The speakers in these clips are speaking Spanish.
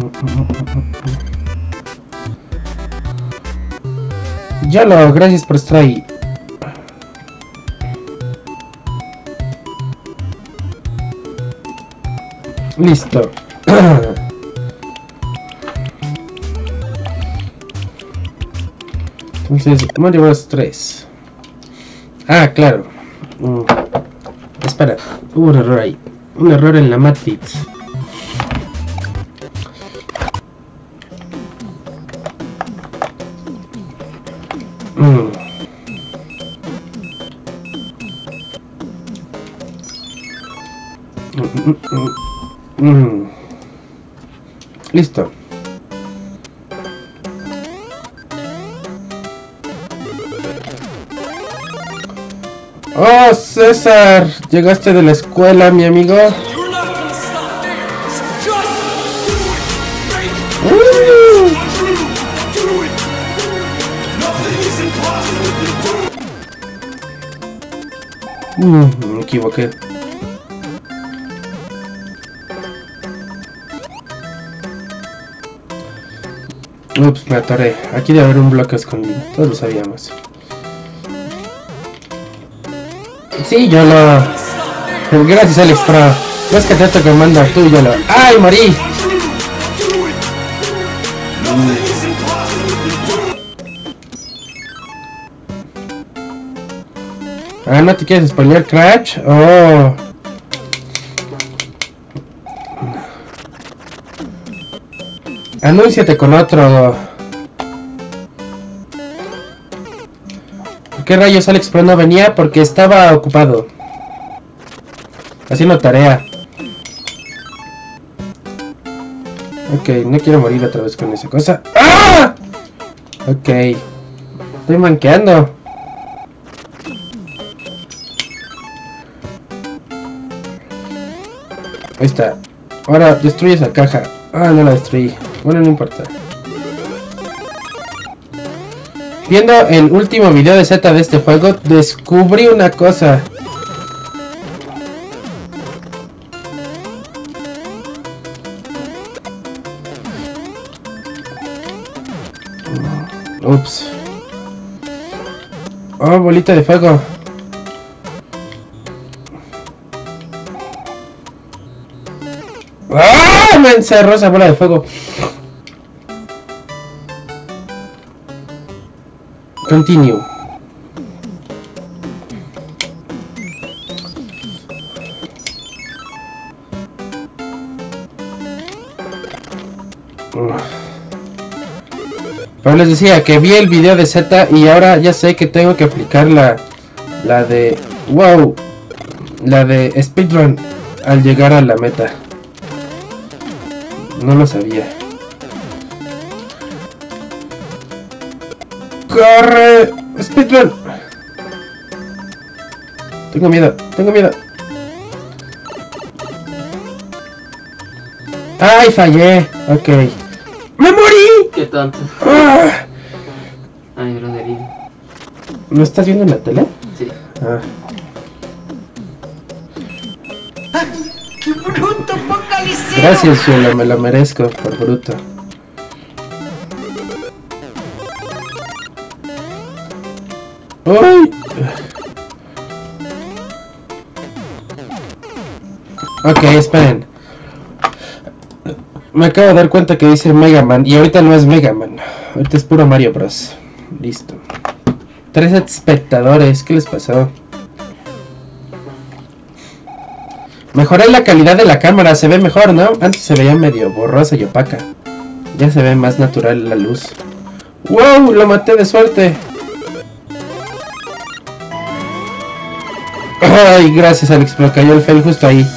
YOLO, gracias por estar ahí. Listo. Entonces, Mario Bros 3. Ah, claro. Espera, hubo un error ahí. Un error en la matrix. Listo. Oh, César, llegaste de la escuela, mi amigo. Me equivoqué. Ups, me atoré. Aquí debe haber un bloque escondido. Todos lo sabíamos. Sí, YOLO. Gracias, Alex Pro. Ves que te comanda tú, YOLO. ¡Ay, morí! Ah, ¿no te quieres spoilear, Crash? Oh. Anúnciate con otro. ¿Por qué rayos Alex Pro no venía? Porque estaba ocupado haciendo tarea. Ok, no quiero morir otra vez con esa cosa. ¡Ah! Ok. Estoy manqueando. Ahí está. Ahora destruye esa caja. Ah, no la destruí. Bueno, no importa. Viendo el último video de Z de este juego, descubrí una cosa. Ups. Oh, bolita de fuego. ¡Ah! Me encerró esa bola de fuego. Continue. Pero les decía que vi el video de Z y ahora ya sé que tengo que aplicar la de... ¡Wow! La de speedrun al llegar a la meta. No lo sabía. ¡Corre! ¡Speedrun! Tengo miedo, tengo miedo. ¡Ay, fallé! Ok. ¡Me morí! ¡Qué tonto! ¡Ah! Ay, gran herido. ¿No estás viendo en la tele? Sí. Ah. ¡Qué bruto, focalicero! Gracias, Yolo, me lo merezco por bruto. ¡Uy! Ok, esperen. Me acabo de dar cuenta que dice Mega Man y ahorita no es Mega Man. Ahorita es puro Mario Bros. Listo. 3 espectadores, ¿qué les pasó? Mejoré la calidad de la cámara, se ve mejor, ¿no? Antes se veía medio borrosa y opaca. Ya se ve más natural la luz. ¡Wow! Lo maté de suerte. Ay, gracias, Alex, pero cayó el fail justo ahí.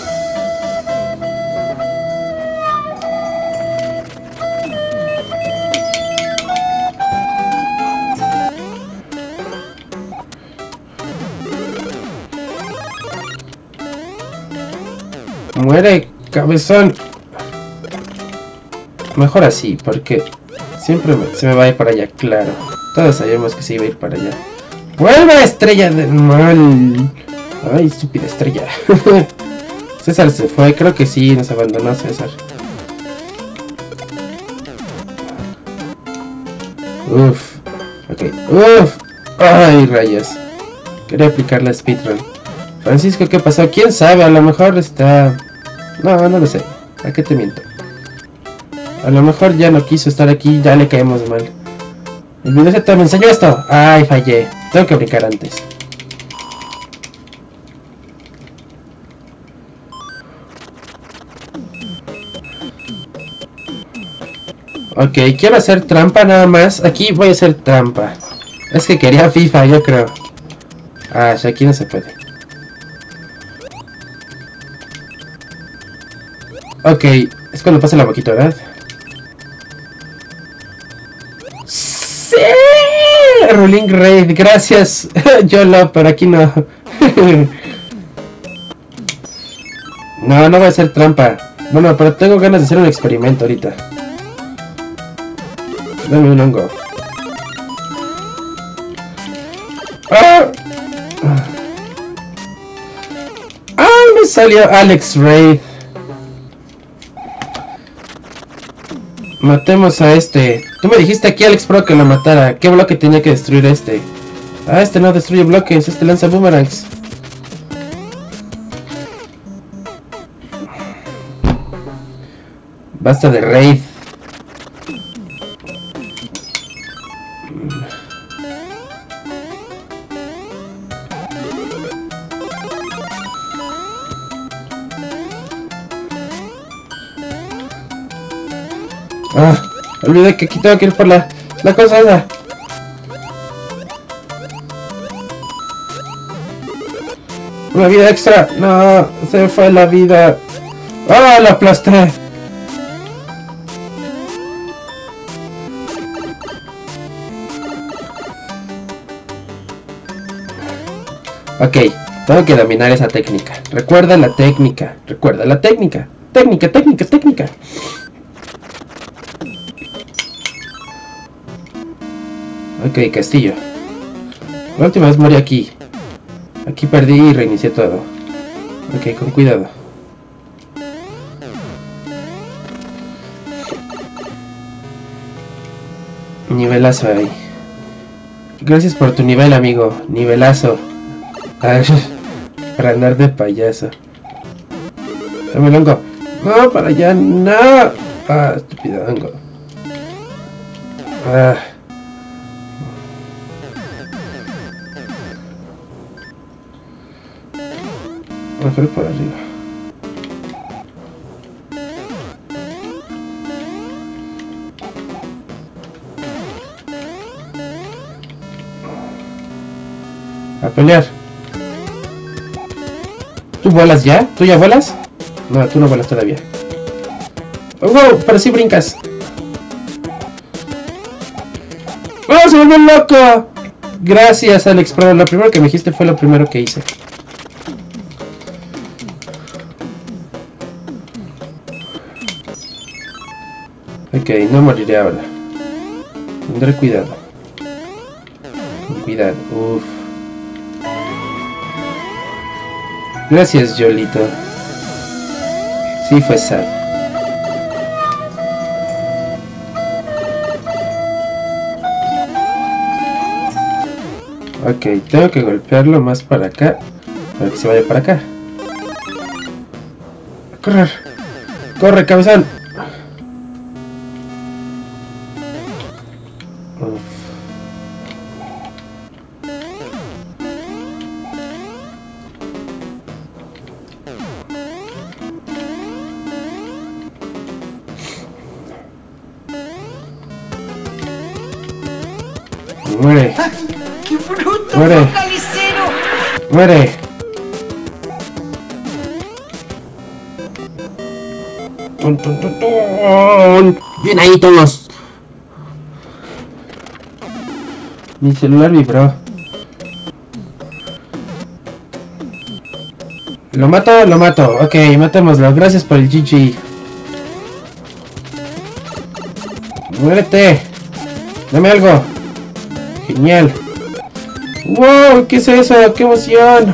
Muere, cabezón. Mejor así, porque siempre se me va a ir para allá, claro. Todos sabíamos que se iba a ir para allá. ¡Vuelve, estrella del mal! Ay, estúpida estrella. César se fue, creo que sí, nos abandonó César. Uf. Ok. Uf. Ay, rayos. Quería aplicar la speedrun. Francisco, ¿qué pasó? ¿Quién sabe? A lo mejor está... No, no lo sé. ¿A qué te miento? A lo mejor ya no quiso estar aquí, ya le caemos mal. El video se me enseñó esto. Ay, fallé. Tengo que brincar antes. Ok, quiero hacer trampa nada más. Aquí voy a hacer trampa. Es que quería FIFA, yo creo. Ah, ya aquí no se puede. Ok, es cuando pasa la boquita, ¿verdad? ¡Sí! Ruling Raid, gracias. Yolo, pero aquí no. No voy a hacer trampa. Bueno, pero tengo ganas de hacer un experimento ahorita. Dame un hongo. ¡Ah! ¡Ah! Me salió Alex Raid. Matemos a este. Tú me dijiste aquí, Alex Pro, que lo matara. ¿Qué bloque tenía que destruir este? Ah, este no destruye bloques, este lanza boomerangs. Basta de raid. Ah, olvidé que aquí tengo que ir por la cosa esa. Una vida extra. No, se fue la vida. Ah, la aplasté. Ok, tengo que dominar esa técnica. Recuerda la técnica. Recuerda la técnica. Técnica. Ok, castillo. La última vez morí aquí. Aquí perdí y reinicié todo. Ok, con cuidado. Nivelazo ahí. Gracias por tu nivel, amigo. Nivelazo. Para andar de payaso. Dame el hongo. No, para allá, no. Ah, estúpido hongo. Ah. Mejor por arriba. A pelear. ¿Tú vuelas ya? ¿Tú ya vuelas? No, tú no vuelas todavía. ¡Oh, wow! Pero sí brincas. ¡Oh, se volvió loco! Gracias, Alex Pro. Lo primero que me dijiste fue lo primero que hice. Ok, no moriré ahora. Tendré cuidado. Con cuidado. Uff. Gracias, Yolito. Sí, fue sad. Ok, tengo que golpearlo más para acá. Para que se vaya para acá. A correr. Corre, cabezón. Muere. ¡Ay, qué bruto, Muere. focalicero! Muere. Tun, tun, tun, tun. Bien ahí todos. Mi celular vibró. ¿Lo mato? Lo mato. Ok, matémoslo. Gracias por el GG. Muérete. Dame algo. Genial. ¡Wow! ¿Qué es eso? ¡Qué emoción!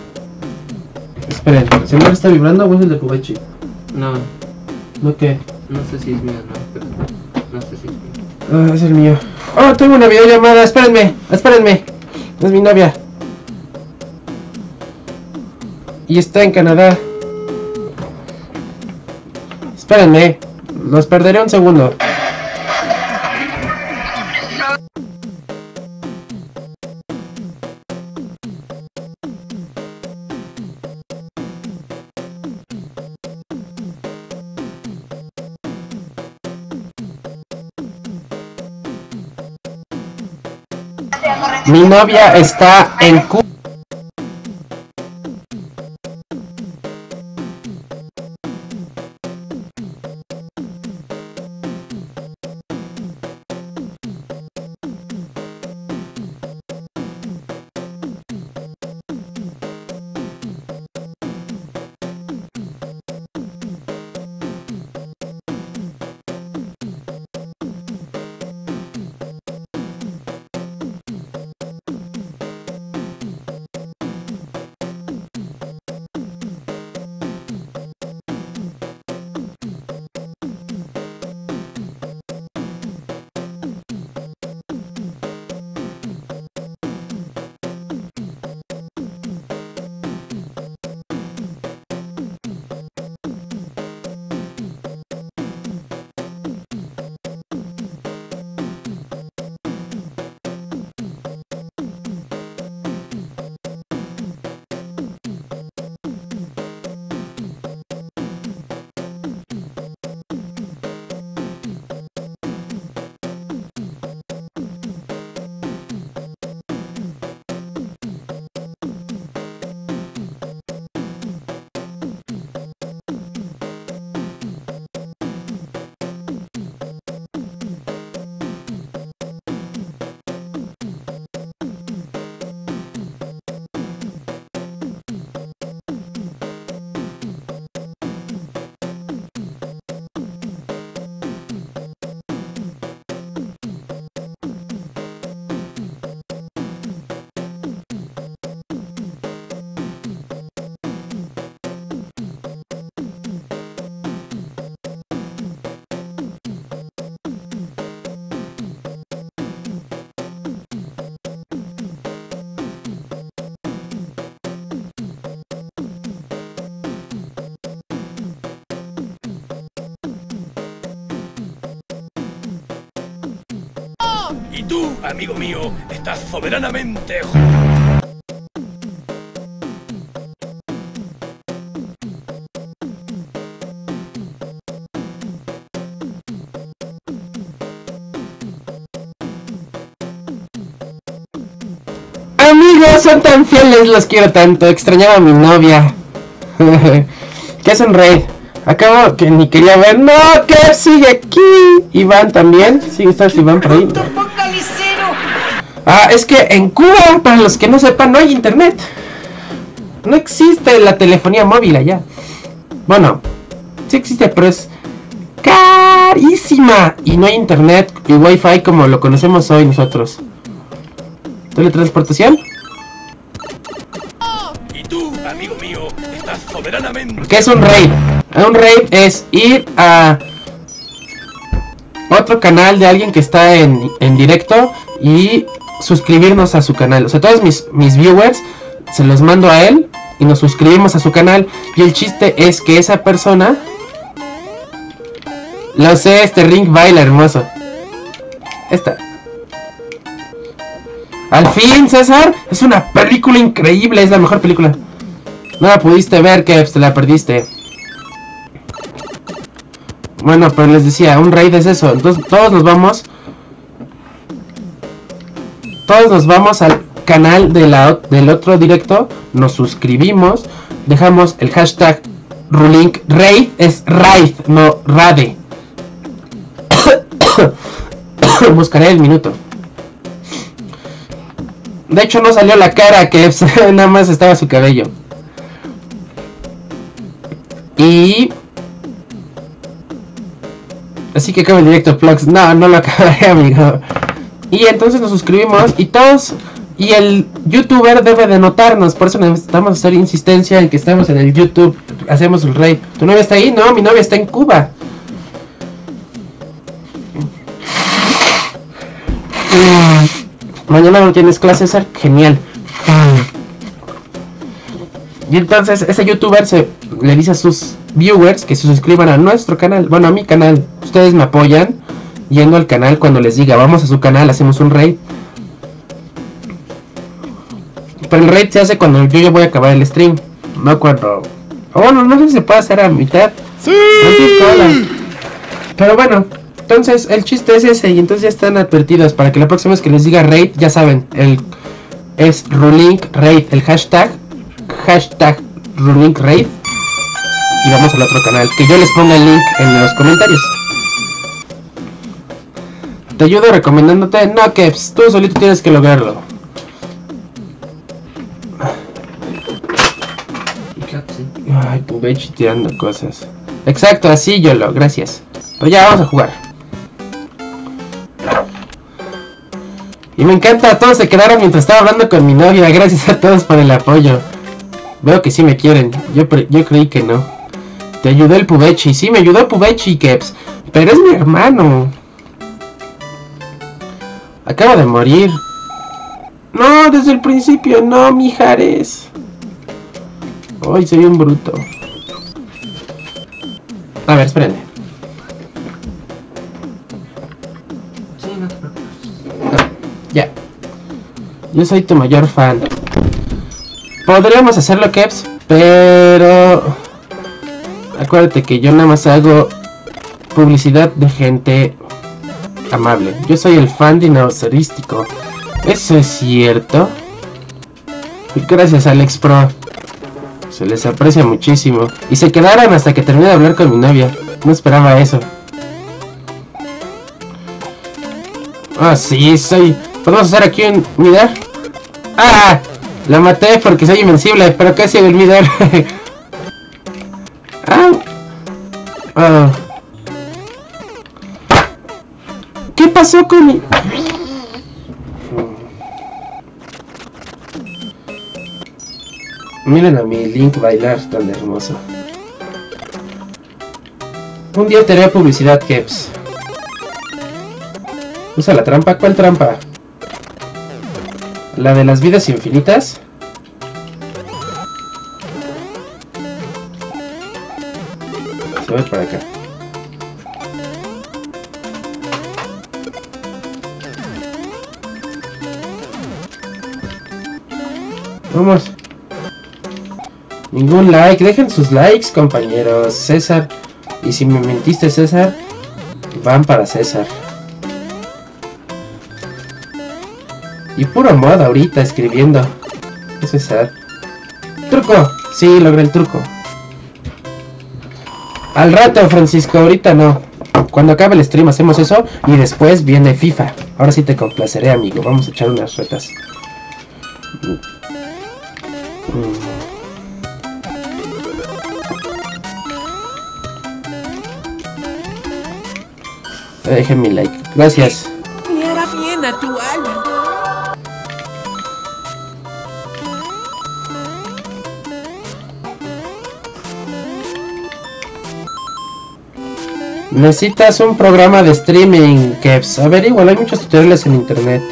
Esperen, ¿el celular está vibrando o es el de Kubachi? No, ¿No qué? No sé si es mío o no, pero no sé si es mío. Ah, es el mío. Oh, tengo una videollamada. Espérenme. Es mi novia. Y está en Canadá. Espérenme. Los perderé un segundo. Mi novia está en Cuba. Y tú, amigo mío, estás soberanamente Amigos, son tan fieles, los quiero tanto. Extrañaba a mi novia. ¿Qué es un rey? Acabo que ni quería ver. ¡No! ¿Qué sigue aquí? Iván también. Sí, estás Iván por ahí. Ah, es que en Cuba, para los que no sepan, no hay internet. No existe la telefonía móvil allá. Bueno, sí existe, pero es carísima. Y no hay internet y wifi como lo conocemos hoy nosotros. ¿Teletransportación? Y tú, amigo mío, estás soberanamente... ¿Qué es un raid? Un raid es ir a otro canal de alguien que está en directo y suscribirnos a su canal. O sea, todos mis viewers se los mando a él y nos suscribimos a su canal. Y el chiste es que esa persona... Lo sé, este ring baila hermoso. Esta. Al fin, César, es una película increíble, es la mejor película. No la pudiste ver, que te la perdiste. Bueno, pero les decía, un raid es eso. Entonces todos nos vamos al canal del otro directo, nos suscribimos, dejamos el hashtag Rulink. Raid es raid, no rade. Buscaré el minuto. De hecho no salió la cara, que nada más estaba su cabello. Y... así que acaba el directo Flux. No, no lo acabaré, amigo. Y entonces nos suscribimos y todos... y el youtuber debe de notarnos. Por eso necesitamos hacer insistencia en que estamos en el YouTube. Hacemos el raid. ¿Tu novia está ahí? No, mi novia está en Cuba. Mañana no tienes clase, César. Genial. Y entonces ese youtuber le dice a sus viewers que se suscriban a nuestro canal. Bueno, a mi canal. Ustedes me apoyan yendo al canal cuando les diga vamos a su canal, hacemos un raid. Pero el raid se hace cuando yo ya voy a acabar el stream. No cuando... bueno, no sé si se puede hacer a mitad. ¡Sí! Pero bueno, entonces el chiste es ese. Y entonces ya están advertidos para que la próxima vez que les diga raid, ya saben, es Rulink Raid, el hashtag Rulink Raid. Y vamos al otro canal, que yo les ponga el link en los comentarios. Te ayudo recomendándote. No, Keps, tú solito tienes que lograrlo. Ay, Pubechi tirando cosas. Exacto, así Yolo, gracias. Pero ya vamos a jugar. Y me encanta, todos se quedaron mientras estaba hablando con mi novia. Gracias a todos por el apoyo. Veo que sí me quieren. Yo creí que no. Te ayudó el Pubechi. Sí, me ayudó Pubechi, Keps. Pero es mi hermano. Acaba de morir. No, desde el principio no, mijares. Ay, soy un bruto. A ver, espérenme. Sí, no te preocupes. Ya. Yo soy tu mayor fan. Podríamos hacerlo, Keps, pero... acuérdate que yo nada más hago publicidad de gente amable. Yo soy el fan dinosaurístico. ¿Eso es cierto? Gracias, Alex Pro. Se les aprecia muchísimo. Y se quedaron hasta que terminé de hablar con mi novia. No esperaba eso. Ah, sí, soy... ¿podemos hacer aquí un Midar? ¡Ah! La maté porque soy invencible, pero casi el Midar. ¿Qué pasó con mi...? Miren a mi Link bailar tan hermoso. Un día te haré publicidad, Keps. Usa la trampa. ¿Cuál trampa? ¿La de las vidas infinitas? Se va para acá. Vamos. Ningún like. Dejen sus likes, compañeros. César. Y si me mentiste, César, van para César. Y puro mod ahorita escribiendo. Eso es sad. ¡Truco! Sí, logré el truco. Al rato, Francisco, ahorita no. Cuando acabe el stream hacemos eso y después viene FIFA. Ahora sí te complaceré, amigo. Vamos a echar unas retas. Dejen mi like. Gracias. Le hará bien a tu alma. Necesitas un programa de streaming, Keps. A ver, igual hay muchos tutoriales en internet.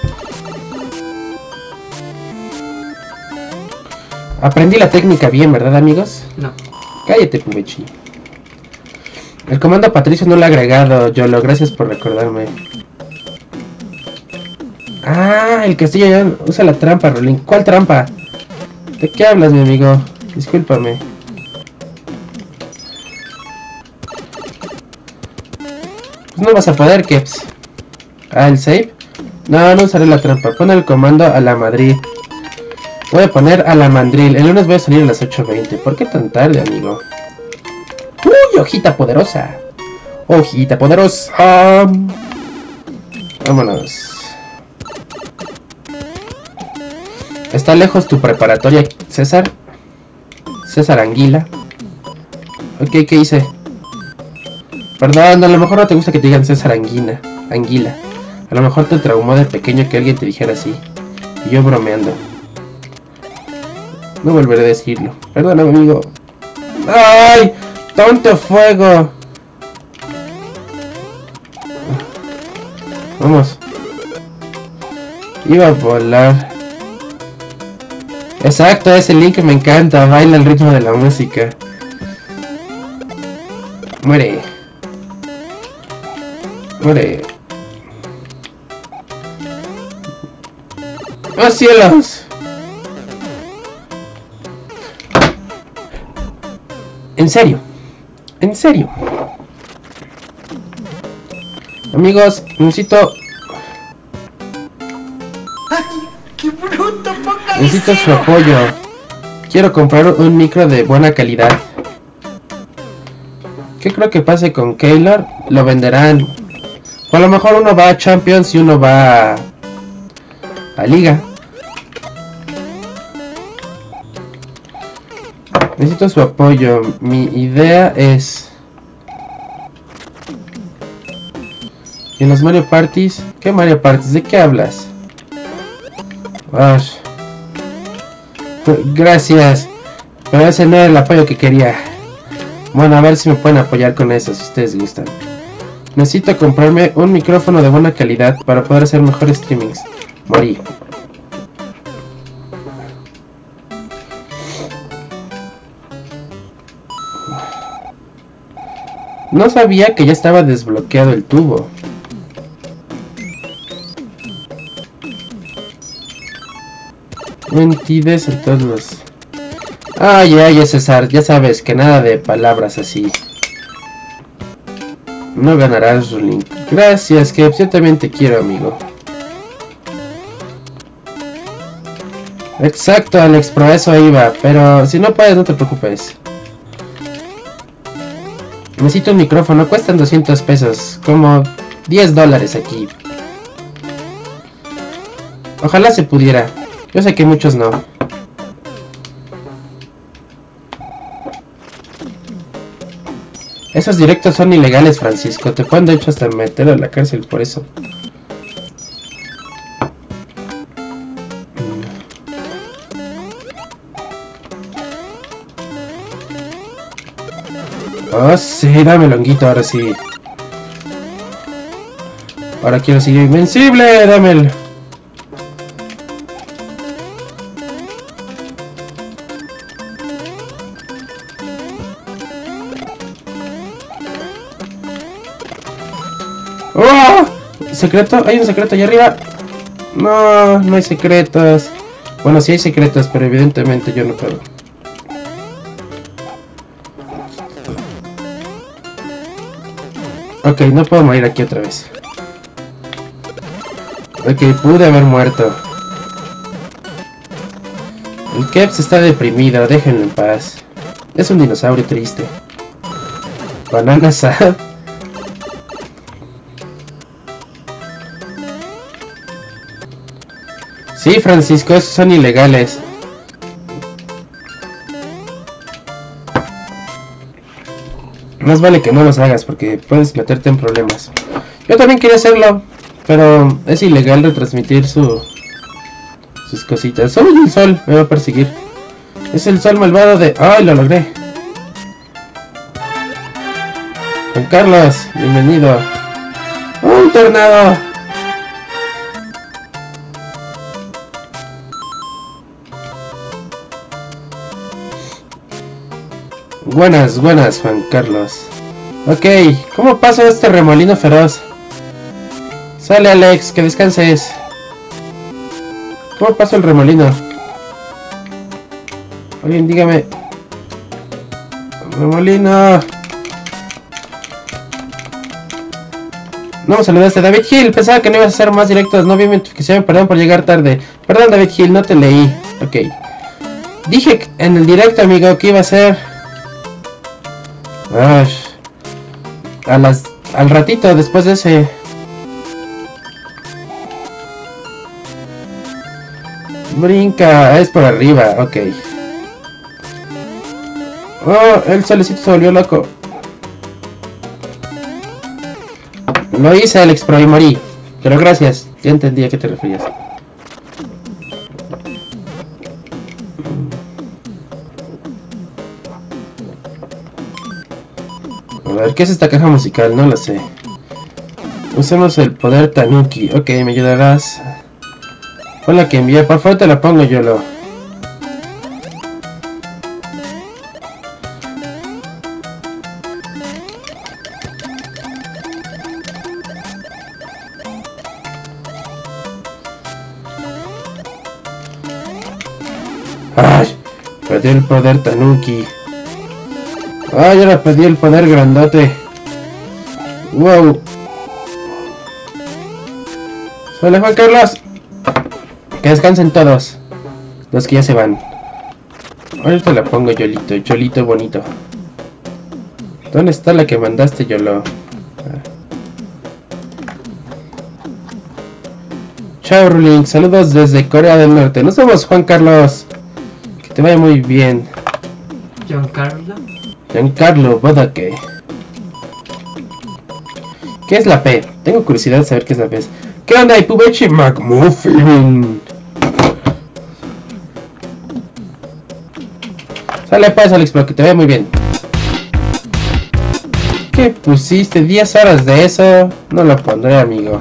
Aprendí la técnica bien, ¿verdad, amigos? No. Cállate, Pubechi. El comando Patricio no lo he agregado, Yolo. Gracias por recordarme. Ah, el castillo ya usa la trampa, Rolín. ¿Cuál trampa? ¿De qué hablas, mi amigo? Discúlpame. Pues no vas a poder, Keps. Ah, ¿el save? No, no usaré la trampa. Pon el comando a la Madrid. Voy a poner a la mandril. El lunes voy a salir a las 8:20. ¿Por qué tan tarde, amigo? ¡Uy, hojita poderosa! ¡Hojita poderosa! Vámonos. ¿Está lejos tu preparatoria, César? César Anguila. Ok, ¿qué hice? Perdón, a lo mejor no te gusta que te digan César Anguila. A lo mejor te traumó de pequeño que alguien te dijera así. Y yo bromeando. No volveré a decirlo. Perdóname, amigo. ¡Ay! ¡Tonto fuego! Vamos. Iba a volar. Exacto, ese Link me encanta. Baila el ritmo de la música. Muere. Muere. ¡Oh, cielos! En serio. En serio. Amigos, necesito... ¡Ay, qué bruto! ¡Poca Necesito su deseo! apoyo. Quiero comprar un micro de buena calidad. ¿Qué creo que pase con Keylor? Lo venderán. O a lo mejor uno va a Champions y uno va a Liga. Necesito su apoyo. Mi idea es... ¿En los Mario Parties? ¿Qué Mario Parties? ¿De qué hablas? Ah, gracias. Pero ese no era el apoyo que quería. Bueno, a ver si me pueden apoyar con eso, si ustedes gustan. Necesito comprarme un micrófono de buena calidad para poder hacer mejores streamings. Morí. No sabía que ya estaba desbloqueado el tubo. Mentides en todos los... Ay, César, ya sabes que nada de palabras así. No ganarás, Link. Gracias, que yo también te quiero, amigo. Exacto, Alex, por eso iba. Pero si no puedes, no te preocupes. Necesito un micrófono, cuestan 200 pesos. Como $10 aquí. Ojalá se pudiera. Yo sé que muchos no. Esos directos son ilegales, Francisco. Te pueden de hecho hasta meter a la cárcel por eso. Oh, sí, dame longuito, ahora sí. Ahora quiero seguir invencible, dámelo. ¡Oh! ¿Secreto? ¿Hay un secreto allá arriba? No, no hay secretos. Bueno, sí hay secretos, pero evidentemente yo no puedo. Ok, no puedo morir aquí otra vez. Ok, pude haber muerto. El Keps está deprimido, déjenlo en paz. Es un dinosaurio triste. Banana sad. Sí, Francisco, esos son ilegales. Más vale que no los hagas porque puedes meterte en problemas. Yo también quería hacerlo, pero es ilegal retransmitir sus cositas. Solo el sol me va a perseguir. Es el sol malvado de... ¡Ay, lo logré! Juan Carlos, bienvenido. ¡Un tornado! Buenas, buenas, Juan Carlos. Ok, ¿cómo paso este remolino feroz? Sale, Alex, que descanses. ¿Cómo paso el remolino? Alguien dígame. Remolino. No me saludaste, David Hill. Pensaba que no ibas a hacer más directos. No vi mi notificación, perdón por llegar tarde. Perdón, David Hill, no te leí. Ok. Dije en el directo, amigo, que iba a ser... al ratito después de ese. Brinca, es por arriba, ok. Oh, el solecito se volvió loco. Lo hice, Alex, pero ahí morí. Pero gracias, ya entendí a qué te referías. A ver, ¿qué es esta caja musical? No lo sé. Usemos el poder Tanuki. Ok, me ayudarás Fue la que envié, por favor te la pongo yo lo. Ay, perdí el poder Tanuki. Ay, ahora perdí el poder grandote. Wow. Sale Juan Carlos. Que descansen todos. Los que ya se van. Ahorita la pongo Yolito. Yolito bonito. ¿Dónde está la que mandaste, Yolo? Chao, Ruling. Saludos desde Corea del Norte. Nos vemos, Juan Carlos. Que te vaya muy bien. Giancarlo. Giancarlo Bodaque. ¿Qué es la P? Tengo curiosidad de saber qué es la P. ¿Qué onda, Ipubechi McMuffin? Sale pues, Alex, pero que te vaya muy bien. ¿Qué pusiste? 10 horas de eso. No lo pondré, amigo.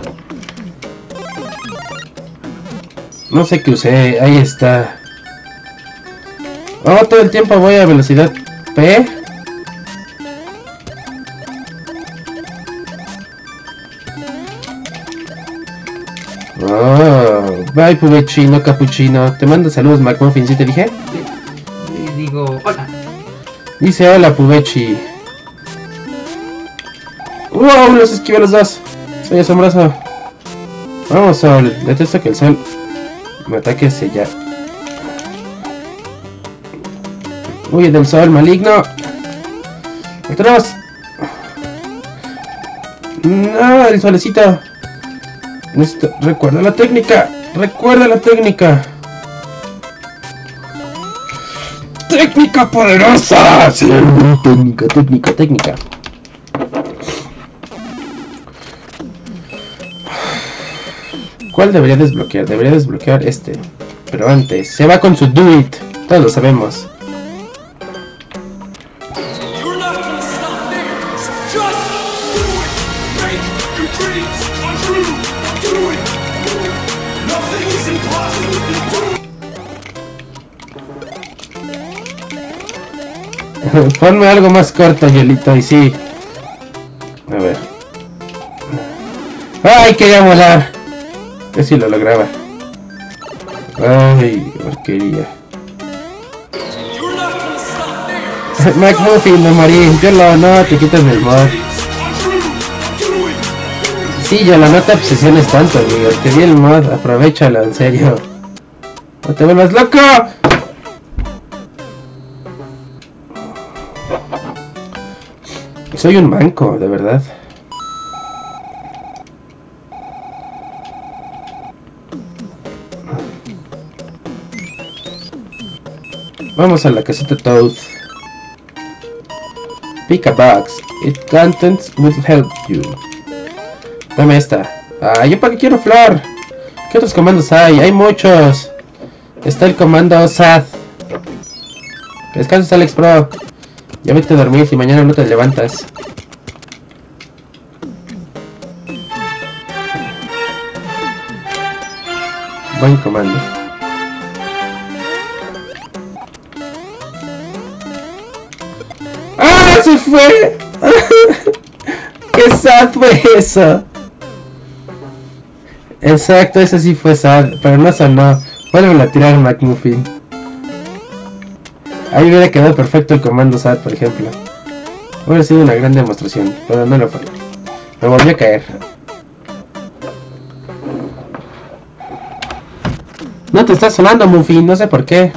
No sé qué usé. Ahí está. Oh, todo el tiempo voy a velocidad P. Oh, bye Pubechi, capuchino. Te mando saludos, McMuffin, ¿sí te dije? Sí. Digo, hola. Dice hola, Pubechi. Wow, los esquivé los dos. Soy asombroso. Vamos, Sol. Detesto que el sol me ataque hacia allá. Huye del sol, maligno. ¡Atrás! No, el solecito. Recuerda la técnica. Recuerda la técnica. ¡Técnica poderosa! Sí, técnica. ¿Cuál debería desbloquear? Debería desbloquear este. Pero antes, se va con su do it. Todos lo sabemos. Ponme algo más corto, Yolito, y sí. A ver. ¡Ay, quería volar! Casi lo lograba. ¡Ay, porquería! McMuffin, me morí. Yolo, no, te quitas del mod. Sí, Yolo, no te obsesiones tanto, amigo. Te di el mod, aprovechalo, en serio. ¡No te vuelvas loco! Soy un manco, de verdad. Vamos a la casita Toad. Pick a box. It contents will help you. Dame esta. Ah, yo para qué quiero flor. ¿Qué otros comandos hay? Hay muchos. Está el comando SAD. Descanses, Alex Pro. Ya vete a dormir si mañana no te levantas. Buen comando. ¡Ah! ¡Se fue! ¡Qué sad fue eso! Exacto, eso sí fue sad, pero no sonó. Vuelven a tirar McMuffin. Ahí hubiera quedado perfecto el comando SAT, por ejemplo. Hubiera sido una gran demostración, pero no lo fue. Me volvió a caer. No te está sonando, Muffin, no sé por qué.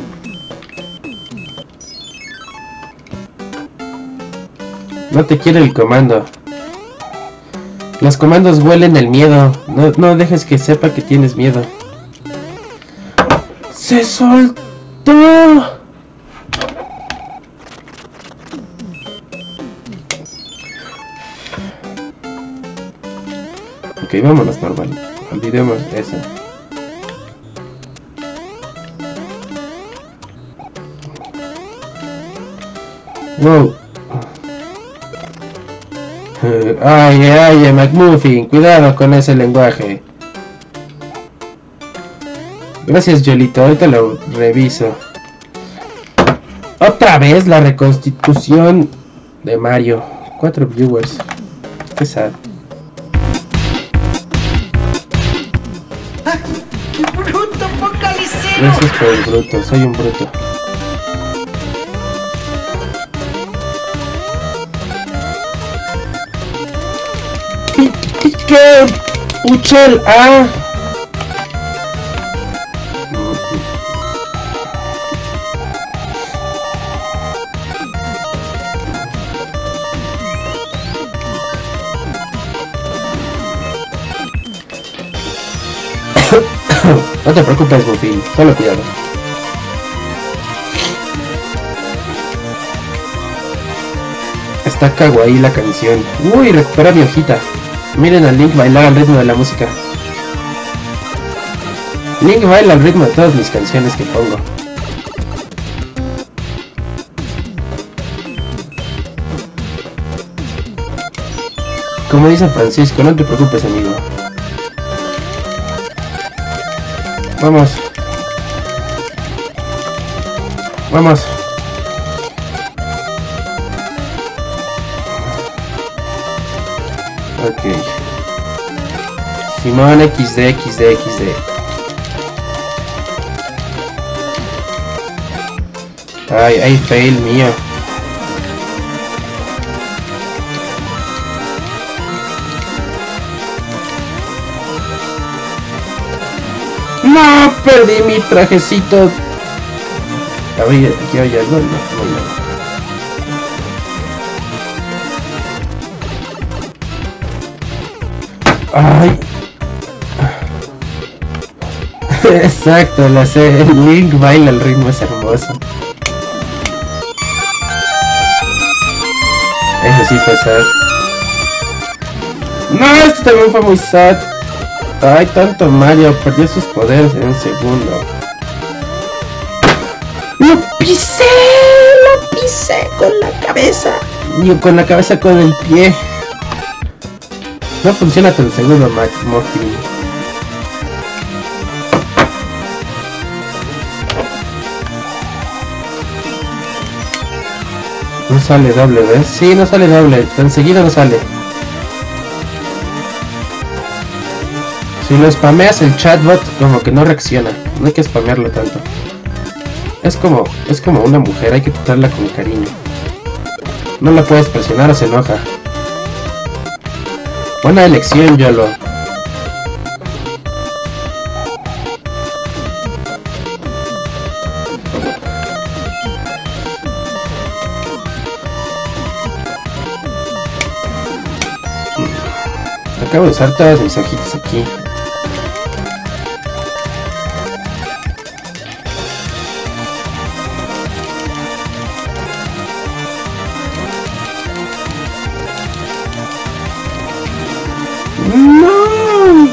No te quiere el comando. Los comandos huelen el miedo. No dejes que sepa que tienes miedo. ¡Se soltó! Ok, vámonos normal. Olvidemos eso. Wow. Ay, McMuffin, cuidado con ese lenguaje. Gracias, Yolito. Ahorita lo reviso. Otra vez la reconstitución de Mario. 4 viewers. Qué sad. ¡Ay, qué bruto, focalicero! Gracias por el bruto. Soy un bruto. ¿Qué? Uchel, ah. No te preocupes, Buffy, solo cuidado. Está kawaii la canción. Uy, recupera mi hojita. Miren a Link bailar al ritmo de la música. Link baila al ritmo de todas mis canciones que pongo. Como dice Francisco, no te preocupes, amigo. Vamos. Vamos. Ok. Simón XD, XD, XD. Ay, fail mío. No, perdí mi trajecito. A ver, yo ya no. Ay. Exacto, la sé. El Link baila, el ritmo es hermoso. Eso sí fue sad. No, esto también fue muy sad. Ay, tanto Mario, perdió sus poderes en un segundo. ¡Lo pisé! ¡Lo pisé con la cabeza! Yo con la cabeza, con el pie. No funciona tan seguro, Morphin. No sale doble, ¿ves? Sí, no sale doble, tan seguido no sale. Si lo spameas el chatbot, como que no reacciona. No hay que spamearlo tanto. Es como una mujer, hay que tratarla con cariño. No la puedes presionar o se enoja. Buena elección, Yolo. Acabo de usar todas mis hojitas aquí. No.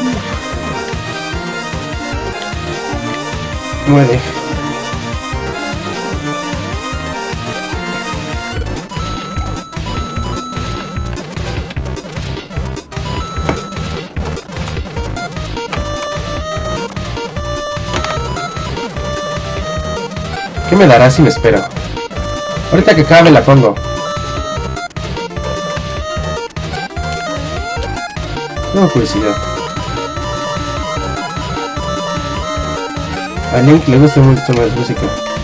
Muere. ¿Qué me dará si me espero? Ahorita que acabe la pongo. No, curiosidad. A Link le gusta mucho más música.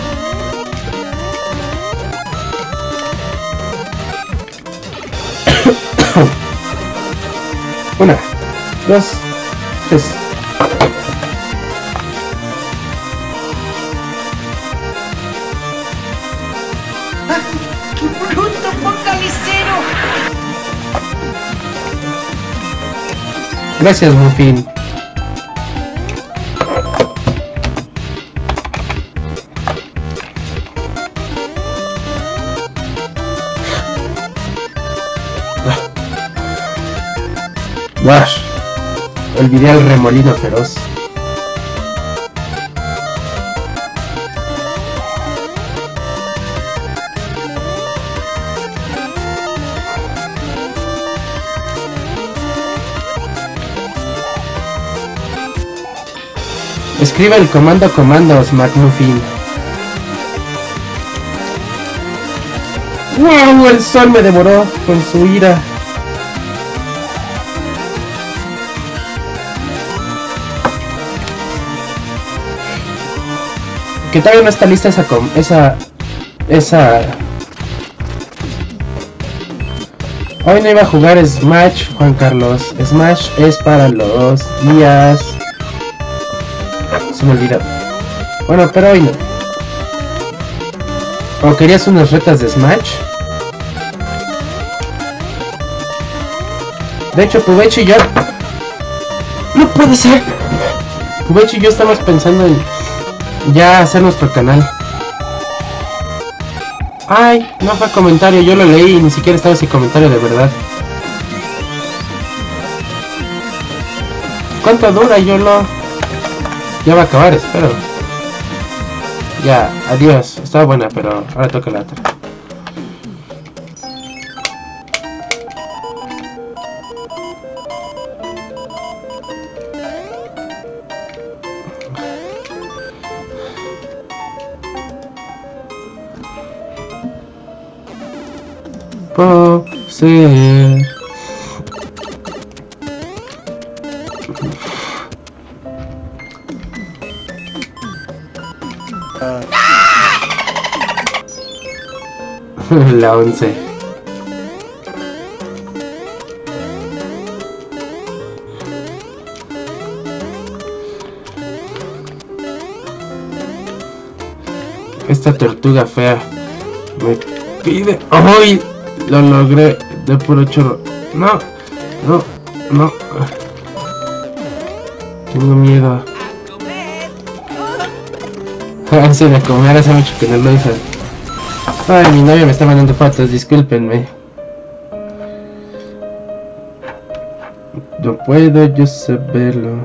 Una, dos, tres. ¡Qué bruto, focalicero! Gracias, Muffin. Wash. Olvidé al remolino feroz. Escribe el comandos, McMuffin. ¡Wow! El sol me devoró con su ira. Que todavía no está lista esa... Hoy no iba a jugar Smash, Juan Carlos. Smash es para los días... Se me olvidó. Bueno, pero hoy no. ¿O querías unas retas de Smash? De hecho, Pubechi y yo... ¡No puede ser! Pubechi y yo estamos pensando en... ya hacer nuestro canal. Ay, no fue comentario, yo lo leí y ni siquiera estaba ese comentario de verdad. ¿Cuánto dura? Yo lo... ya va a acabar, espero. Ya, adiós. Estaba buena, pero ahora toca la otra. Poseer. La 11. Esta tortuga fea me pide... ¡Ay! Lo logré de puro chorro. No, no, no. Tengo miedo. Ansia de comer, hace mucho que no lo hice. Ay, mi novia me está mandando fotos, discúlpenme. No puedo yo saberlo.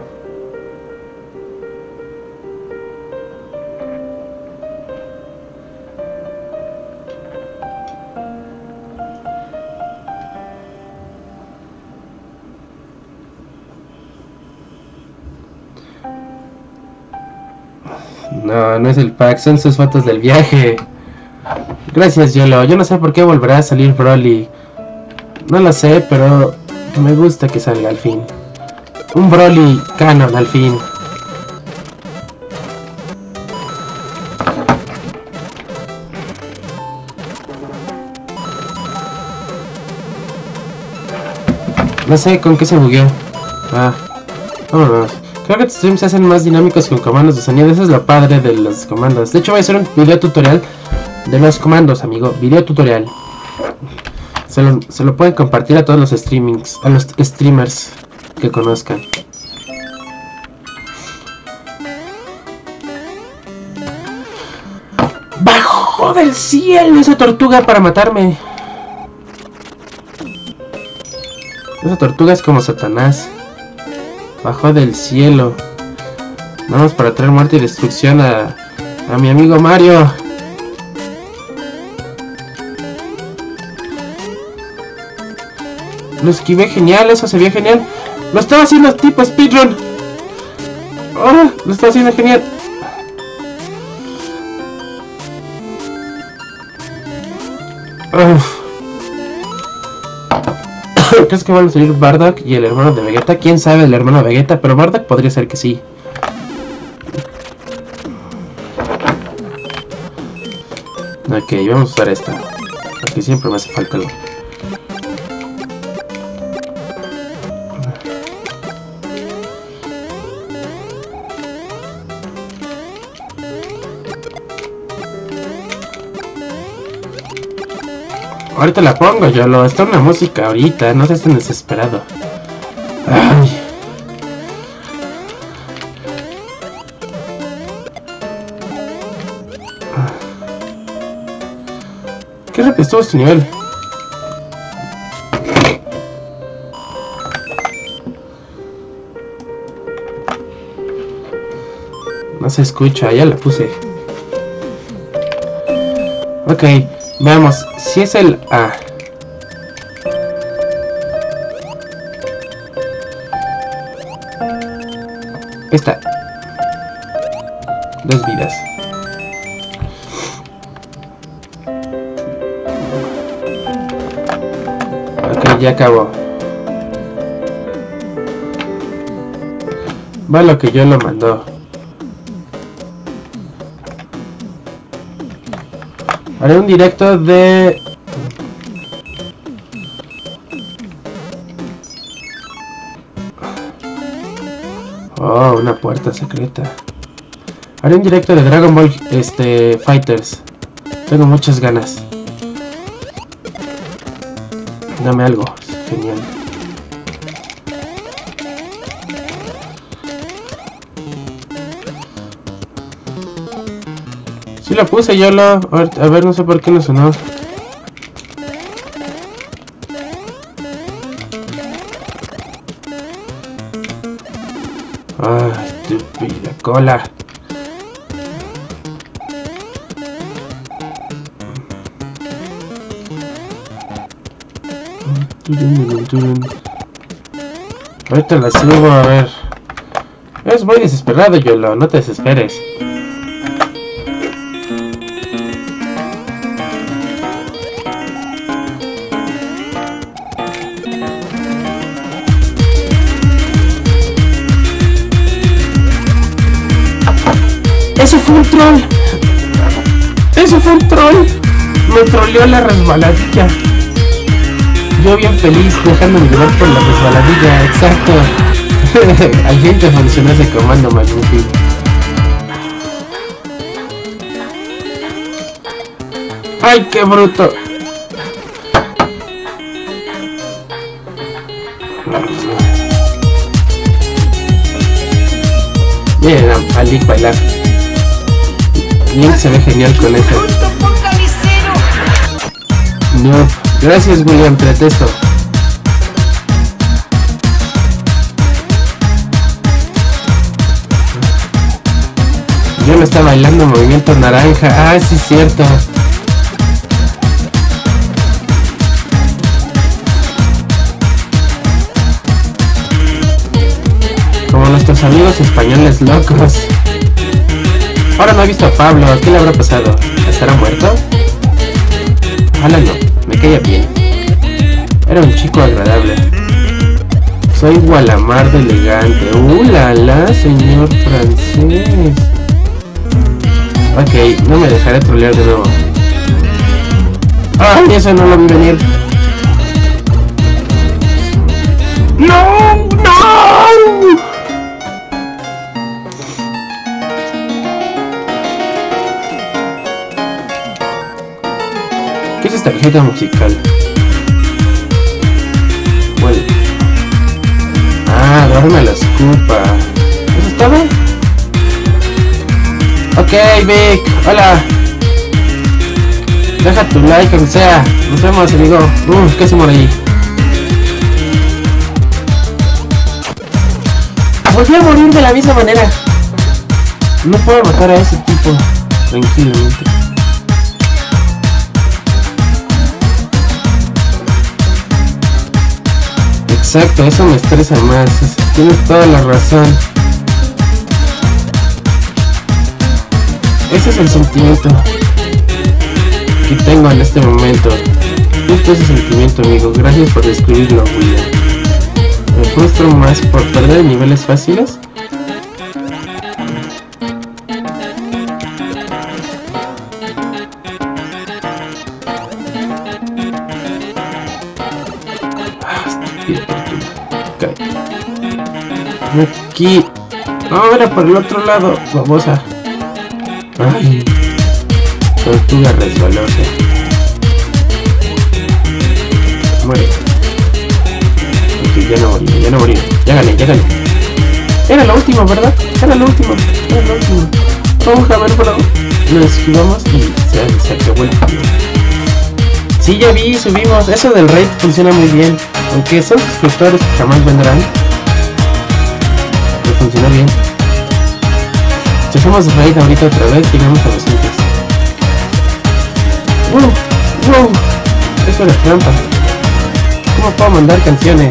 No, no es el pack, son sus fotos del viaje. Gracias, Yolo. Yo no sé por qué volverá a salir Broly. No lo sé, pero me gusta que salga al fin. Un Broly canon al fin. No sé con qué se bugueó. Ah, vámonos. Creo que tus streams se hacen más dinámicos con comandos de sonido. Eso es lo padre de los comandos. De hecho voy a hacer un video tutorial de los comandos, amigo. Video tutorial. Se lo pueden compartir a todos los streamings, a los streamers que conozcan. ¡Bajo del cielo! Esa tortuga para matarme. Esa tortuga es como Satanás. Bajó del cielo. Vamos para traer muerte y destrucción a mi amigo Mario. Lo esquivé genial, eso se vio genial. Lo estaba haciendo tipo speedrun. Oh, lo estaba haciendo genial. ¿Crees que van a salir Bardock y el hermano de Vegeta? ¿Quién sabe el hermano de Vegeta? Pero Bardock podría ser que sí. Ok, vamos a usar esta. Porque siempre me hace falta algo. Ahorita la pongo, Yolo. Está una música ahorita. No seas tan desesperado. Ay. Qué rápido estuvo este nivel. No se escucha, ya la puse. Ok, veamos. Si es el A. Esta. 2 vidas. Ok, ya acabó. Va lo que yo lo mandó. Haré un directo de... Oh, una puerta secreta. Haré un directo de Dragon Ball Fighters. Tengo muchas ganas. Dame algo. Genial. Sí lo puse yo lo... A ver, no sé por qué no sonó. Ah, estúpida cola. Ahorita la subo, a ver. Es muy desesperado, Yolo, no te desesperes. ¡Eso fue un troll! ¡Eso fue un troll! Me troleó la resbaladilla. Yo bien feliz dejándome llevar por la resbaladilla, exacto. Al fin te funcionó ese comando, Magnifi. ¡Ay, qué bruto! Miren a Link bailar. Link se ve genial con eso. ¡Bruto focalicero! No, gracias William, te detesto. Yo me está bailando movimiento naranja. Ah, sí es cierto. Como nuestros amigos españoles locos. Ahora no he visto a Pablo, ¿qué le habrá pasado? ¿Estará muerto? Ojalá no, me caía bien. Era un chico agradable. Soy Gualamar de elegante. La la, señor francés. Ok, no me dejaré trolear de nuevo. ¡Ay, eso no lo vi venir! ¡No! ¡No! ¿Qué es esta tarjeta musical? Bueno. Ah, duerme la escupa. ¿Eso estaba? Ok, Vic, hola. Deja tu like, aunque sea. Nos vemos, amigo. ¿Qué hacemos ahí? Volví a morir de la misma manera. No puedo matar a ese tipo tranquilamente. Exacto, eso me estresa más. Tienes toda la razón. Ese es el sentimiento que tengo en este momento. Justo ese sentimiento, amigo. Gracias por descubrirlo, William. Me frustro más por perder niveles fáciles. Aquí. Ahora por el otro lado, babosa. Ay, tortuga resbalosa. Muere. Ok, ya no morí, ya no morí. Ya gané, ya gané. Era la última, ¿verdad? Era la última, era la última. Vamos a ver, bro. Lo esquivamos y se acabó el video. Sí, ya vi, subimos. Eso del raid funciona muy bien. Aunque son suscriptores que jamás vendrán. Pero funciona bien. Si hacemos raid ahorita otra vez, llegamos a 200. ¡Wow! Eso era trampa. ¿Cómo puedo mandar canciones?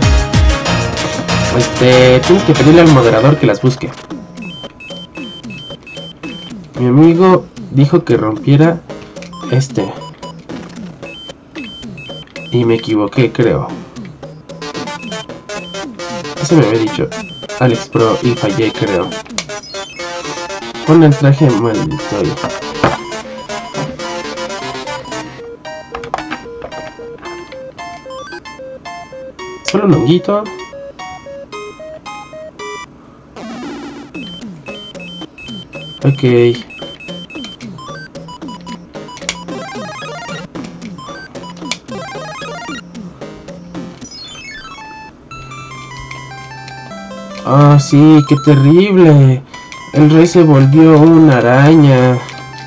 Tienes que pedirle al moderador que las busque. Mi amigo dijo que rompiera este. Y me equivoqué, creo. Eso me había dicho Alex Pro y fallé, creo. Pon el traje maldito. Solo un honguito. Ok. Ah, sí, qué terrible. El rey se volvió una araña.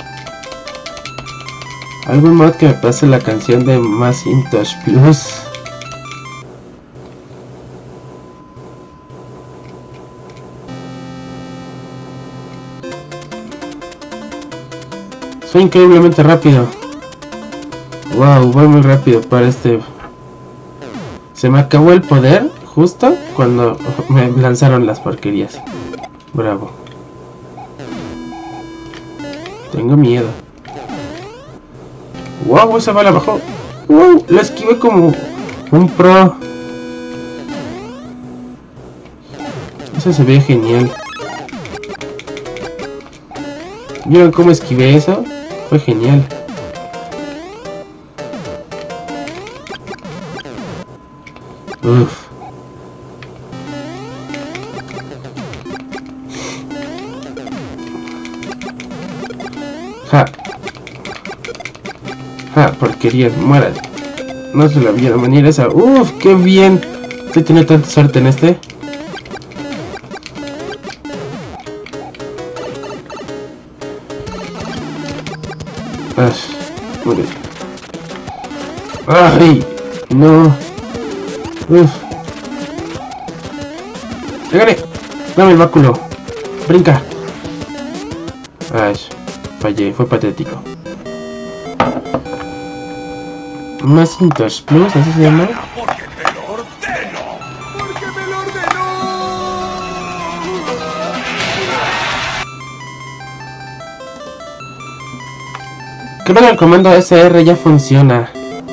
Algún mod que me pase la canción de Macintosh Plus. Soy increíblemente rápido. Wow, voy muy rápido para este. Se me acabó el poder justo cuando me lanzaron las porquerías. Bravo. Tengo miedo. Wow, esa bala bajó. Wow, la esquivé como un pro. Eso se ve genial. ¿Vieron cómo esquivé eso? Fue genial. Uff. Ja. Ja, porquería, muérate. No se la vieron venir esa. Uff, qué bien. Estoy teniendo tanta suerte en este. Muy bien. ¡Ay! No. Uff. ¡Llegale! Dame el báculo. Brinca. Ay, fallé, fue patético. Macintosh Plus, ¿así se llama? Porque te lo ordeno. Porque me lo ordenó. Creo que el comando SR ya funciona.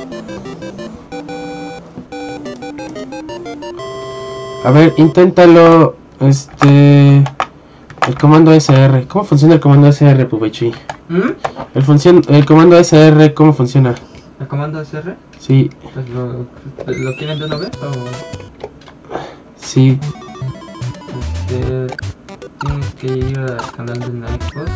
A ver, inténtalo. El comando SR. ¿Cómo funciona el comando SR, Pubechi? El comando SR, ¿cómo funciona? ¿El comando SR? Sí. Pues ¿lo quieren de una vez o...? Sí. Tienes que ir al canal de Nightbot.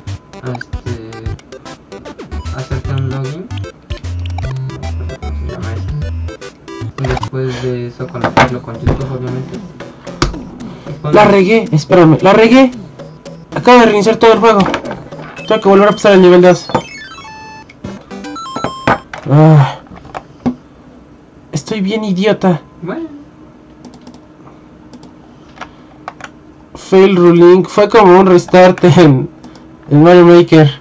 Hacerte un login. No sé cómo se llama eso. Y después de eso conectarlo con YouTube, obviamente. La regué, espérame, la regué. Acabo de reiniciar todo el juego. Tengo que volver a pasar al nivel 2. Estoy bien idiota. Bueno. Fail ruling. Fue como un restart en Mario Maker.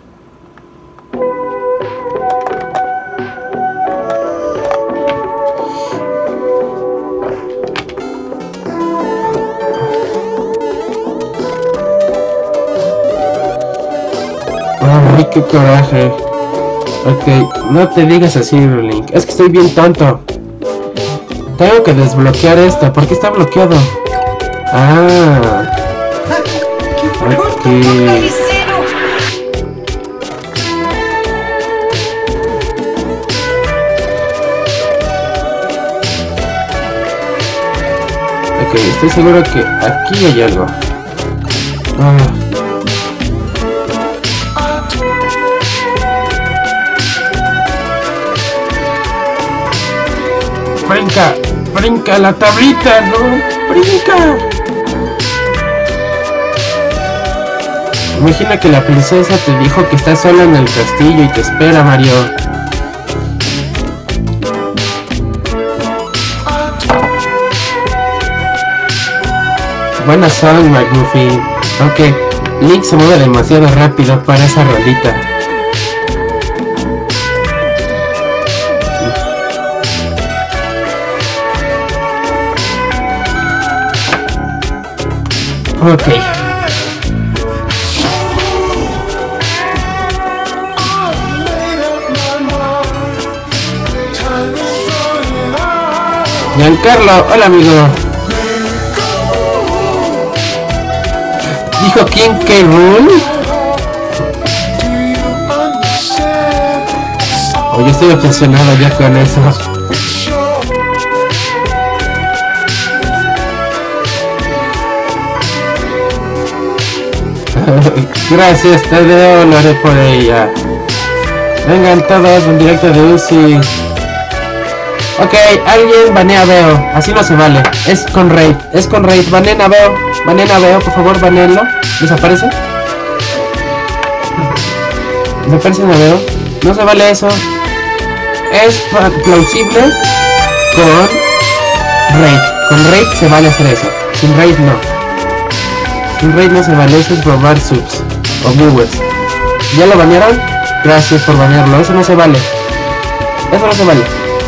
Ay, qué coraje. Ok, no te digas así, Ruling. Es que estoy bien tonto. Tengo que desbloquear esto. ¿Por qué está bloqueado? Ah. Ok. Ok, estoy seguro que aquí hay algo. Brinca, brinca la tablita, no, brinca. Imagina que la princesa te dijo que estás sola en el castillo y te espera, Mario. Buena song, McGuffin. Aunque Link se mueve demasiado rápido para esa rolita. Ok. Giancarlo, hola amigo. Dijo King K. Rool. Oye, estoy obsesionado ya con eso. Gracias, Tadeo, lo haré por ella. Vengan todos en directo de Uzi. Ok, alguien banea a Veo. Así no se vale. Es con raid. Es con raid. Baneen a Veo. Baneen a Veo, por favor, baneenlo. ¿Desaparece? ¿Desaparecen a Veo? No se vale eso. Es plausible con raid. Con raid se vale hacer eso. Sin raid no. Sin raid no se vale. Eso es robar subs o viewers. ¿Ya lo banearon? Gracias por banearlo. Eso no se vale. Eso no se vale.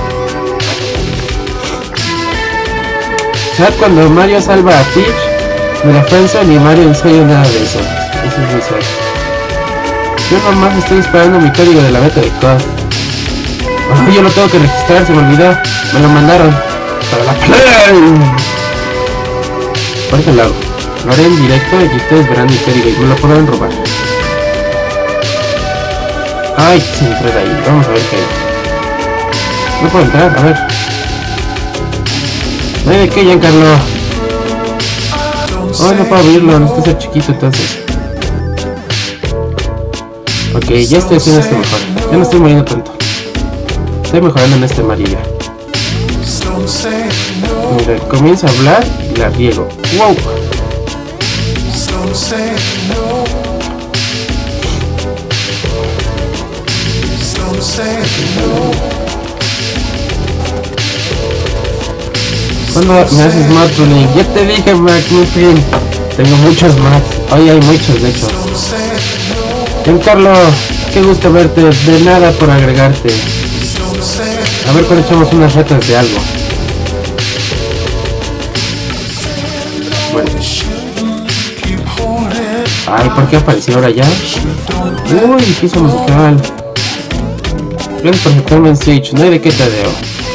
¿Sabes cuando Mario salva a Peach? Me la pienso ni Mario en serio nada de eso. Eso es muy sad. Yo nomás estoy esperando mi código de la beta de COD. Oh, yo lo tengo que registrar, se me olvidó. Me lo mandaron. Para la play. Por eso lo hago. Lo haré en directo y ustedes verán mi código y me lo podrán robar. Ay, sin entrar ahí. Vamos a ver qué hay. No puedo entrar, a ver. No hay de qué, Giancarlo. Oh, no puedo abrirlo, necesito ser chiquito entonces. Ok, ya estoy haciendo esto mejor. Ya no estoy moviendo tanto. Estoy mejorando en este amarillo. Mira, comienzo a hablar y la riego. ¡Wow! ¿Cuándo me haces mod tuning? Ya te dije, McMuffin. Tengo muchos mods. Hoy hay muchos, de hecho. Giancarlo, qué gusto verte. De nada por agregarte. A ver cuando echamos unas retas de algo. Bueno. Ay, ¿por qué apareció ahora ya? Uy, piso musical. Gracias por aceptarme en Switch. No hay de qué, Tadeo.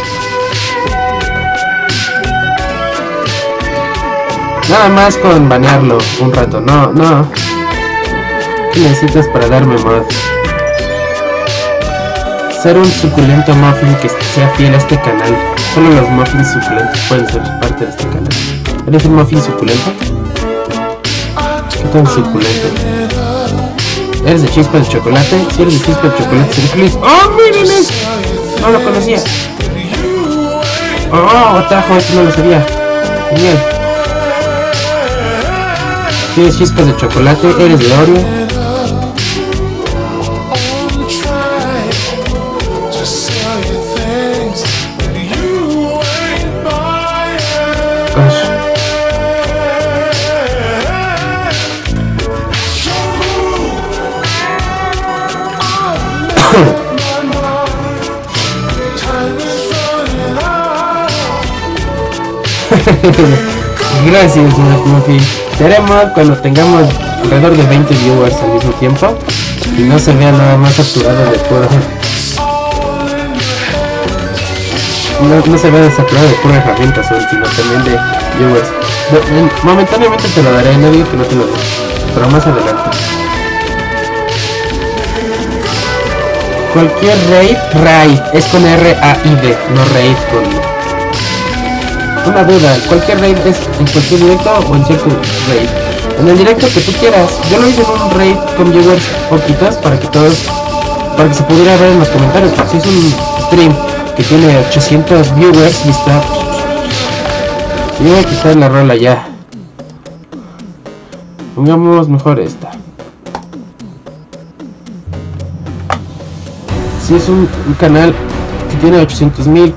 Nada más con banearlo un rato. No, no. ¿Qué necesitas para darme mod? Ser un suculento muffin que sea fiel a este canal. Solo los muffins suculentos pueden ser parte de este canal. ¿Eres un muffin suculento? ¿Qué tan suculento? ¿Eres de chispa de chocolate? Si eres de chispa de chocolate, seré feliz. ¡Oh, miren eso! No lo conocía. ¡Oh, atajo! Esto no lo sabía. Genial. ¿Tienes chispas de chocolate? ¿Eres de Oreo? Gracias, McMuffin. Haremos cuando tengamos alrededor de 20 viewers al mismo tiempo y no se vea nada más saturado de puro. No se vea saturado de pura herramientas, sino también de viewers. Momentáneamente te lo daré, no digo que no te lo dé, pero más adelante. Cualquier raid es con R-A-I-D, no raid con... Una duda, ¿cualquier raid es en cualquier directo o en cierto raid? En el directo que tú quieras. Yo lo hice en un raid con viewers poquitos para que se pudiera ver en los comentarios. Si es un stream que tiene 800 viewers y está... Y voy a quitar la rola ya. Pongamos mejor esta. Si es un canal que tiene 800,000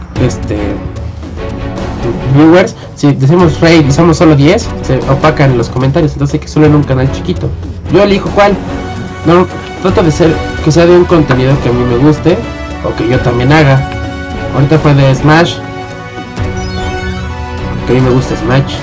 viewers, si decimos raid y somos solo 10, se opacan los comentarios, entonces hay que solo en un canal chiquito. Yo elijo cuál. No, trato de ser que sea de un contenido que a mí me guste o que yo también haga. Ahorita fue de Smash, que a mí me gusta Smash.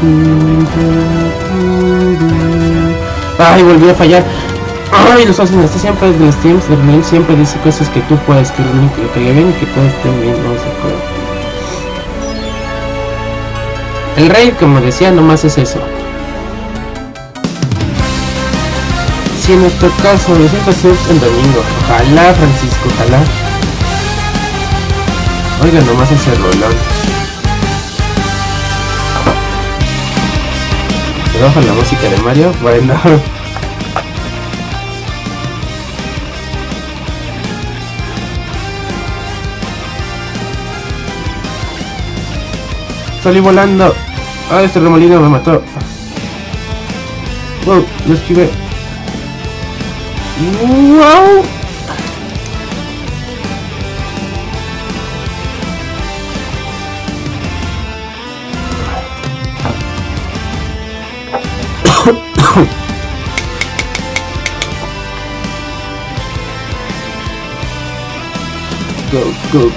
Ay, volví a fallar. Ay, los hacen hasta siempre de los teams de Ronel siempre dice cosas que tú puedes, que Ronel que le caiga bien y que todos estén bien, no se acuerda. El raid, como decía, nomás es eso. Si en nuestro caso 200 subs el domingo, ojalá Francisco, ojalá. Oigan, nomás ese rolón. ¿Me baja la música de Mario? Bueno. Salí volando. Ah, este remolino me mató. Wow, lo esquivé. Wow. Go, go.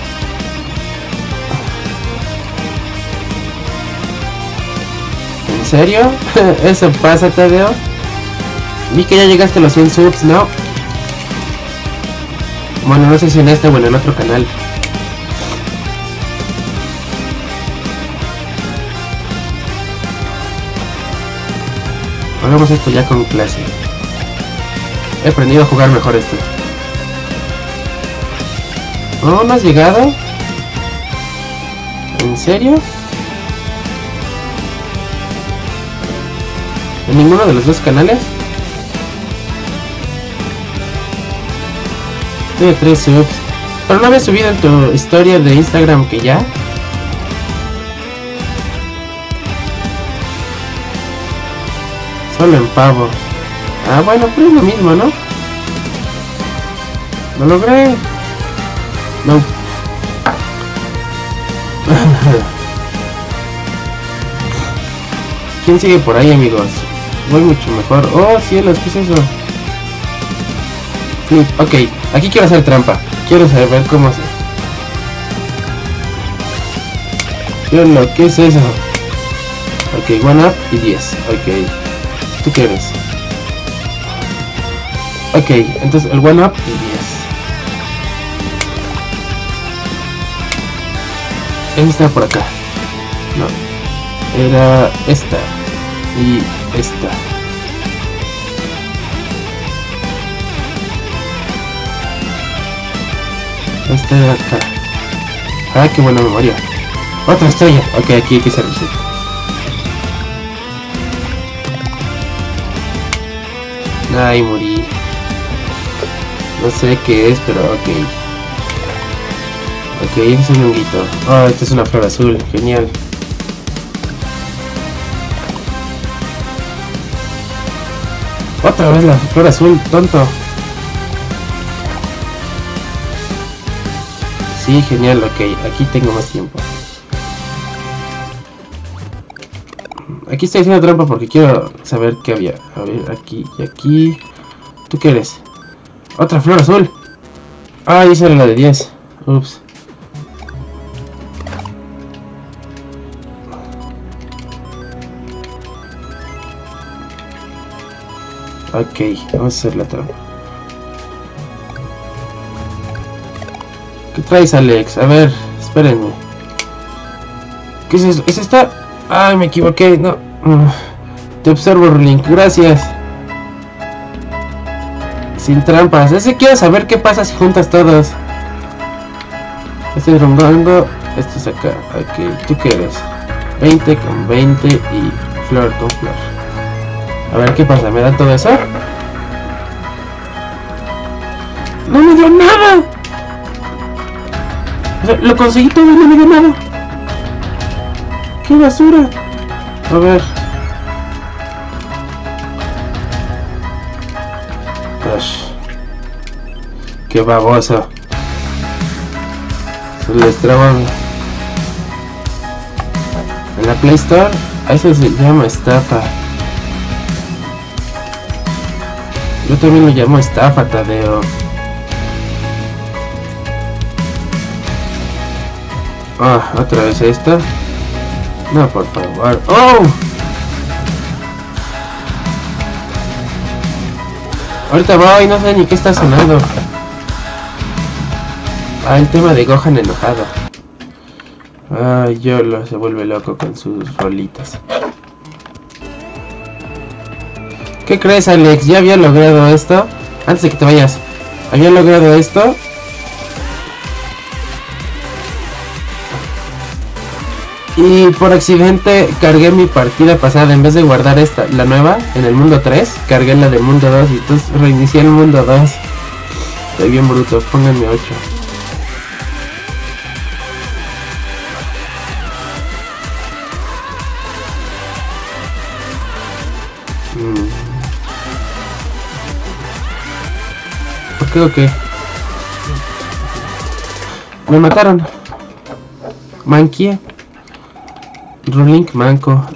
¿En serio? ¿Eso pasa, Tadeo? Vi que ya llegaste a los 100 subs, ¿no? Bueno, no sé si en este o en el otro canal. Hagamos esto ya con clase. He aprendido a jugar mejor esto. ¿No? ¿No has llegado? ¿En serio? ¿En ninguno de los dos canales? Estoy a 3 subs. ¿Pero no habías subido en tu historia de Instagram que ya? Solo en pavo. Ah, bueno, pero es lo mismo, ¿no? Lo logré. No. ¿Quién sigue por ahí, amigos? Voy mucho mejor. Oh, cielos, ¿qué es eso? Flip. Ok, aquí quiero hacer trampa. Quiero saber cómo hacer. ¿Qué es eso? Ok, 1 up y 10. Ok. ¿Tú qué eres? Ok, entonces el 1 up y 10. Esta está por acá. No. Era esta. Y esta. Esta era acá. Ah, qué buena memoria. Otra estrella. Ok, aquí hay que hacer reset. Ay, morí. No sé qué es, pero ok. Ok, este es un honguito. Oh, esta es una flor azul. Genial. Otra vez la flor azul, tonto. Sí, genial, ok. Aquí tengo más tiempo. Aquí estoy haciendo trampa porque quiero saber qué había. A ver, aquí y aquí. ¿Tú qué eres? Otra flor azul. Ah, esa era la de 10. Ups. Ok, vamos a hacer la trampa. ¿Qué traes, Alex? A ver, espérenme. ¿Qué es eso? ¿Es esta? Ay, me equivoqué, no. Te observo, Link, gracias. Sin trampas. Ese quiero saber qué pasa si juntas todos. Este es Rongongo. Este es acá. Ok, ¿tú qué eres? 20 con 20 y flor con flor. A ver qué pasa, ¿me dan todo eso? ¡No me dio nada! O sea, lo conseguí todo y no me dio nada. ¡Qué basura! A ver. Ush. ¡Qué baboso! Se les traba. En la Play Store, a eso se llama estafa. Yo también lo llamo estafa, Tadeo. Ah, otra vez esta. No, por favor. ¡Oh! Ahorita voy, no sé ni qué está sonando. Ah, el tema de Gohan enojado. Ay, Yolo se vuelve loco con sus rolitas. ¿Qué crees, Alex? Ya había logrado esto. Antes de que te vayas, había logrado esto. Y por accidente cargué mi partida pasada. En vez de guardar esta, la nueva, en el mundo 3, cargué la del mundo 2 y entonces reinicié el mundo 2. Estoy bien bruto, pónganme 8. Ok. Me mataron. Manqué. Rolling manco.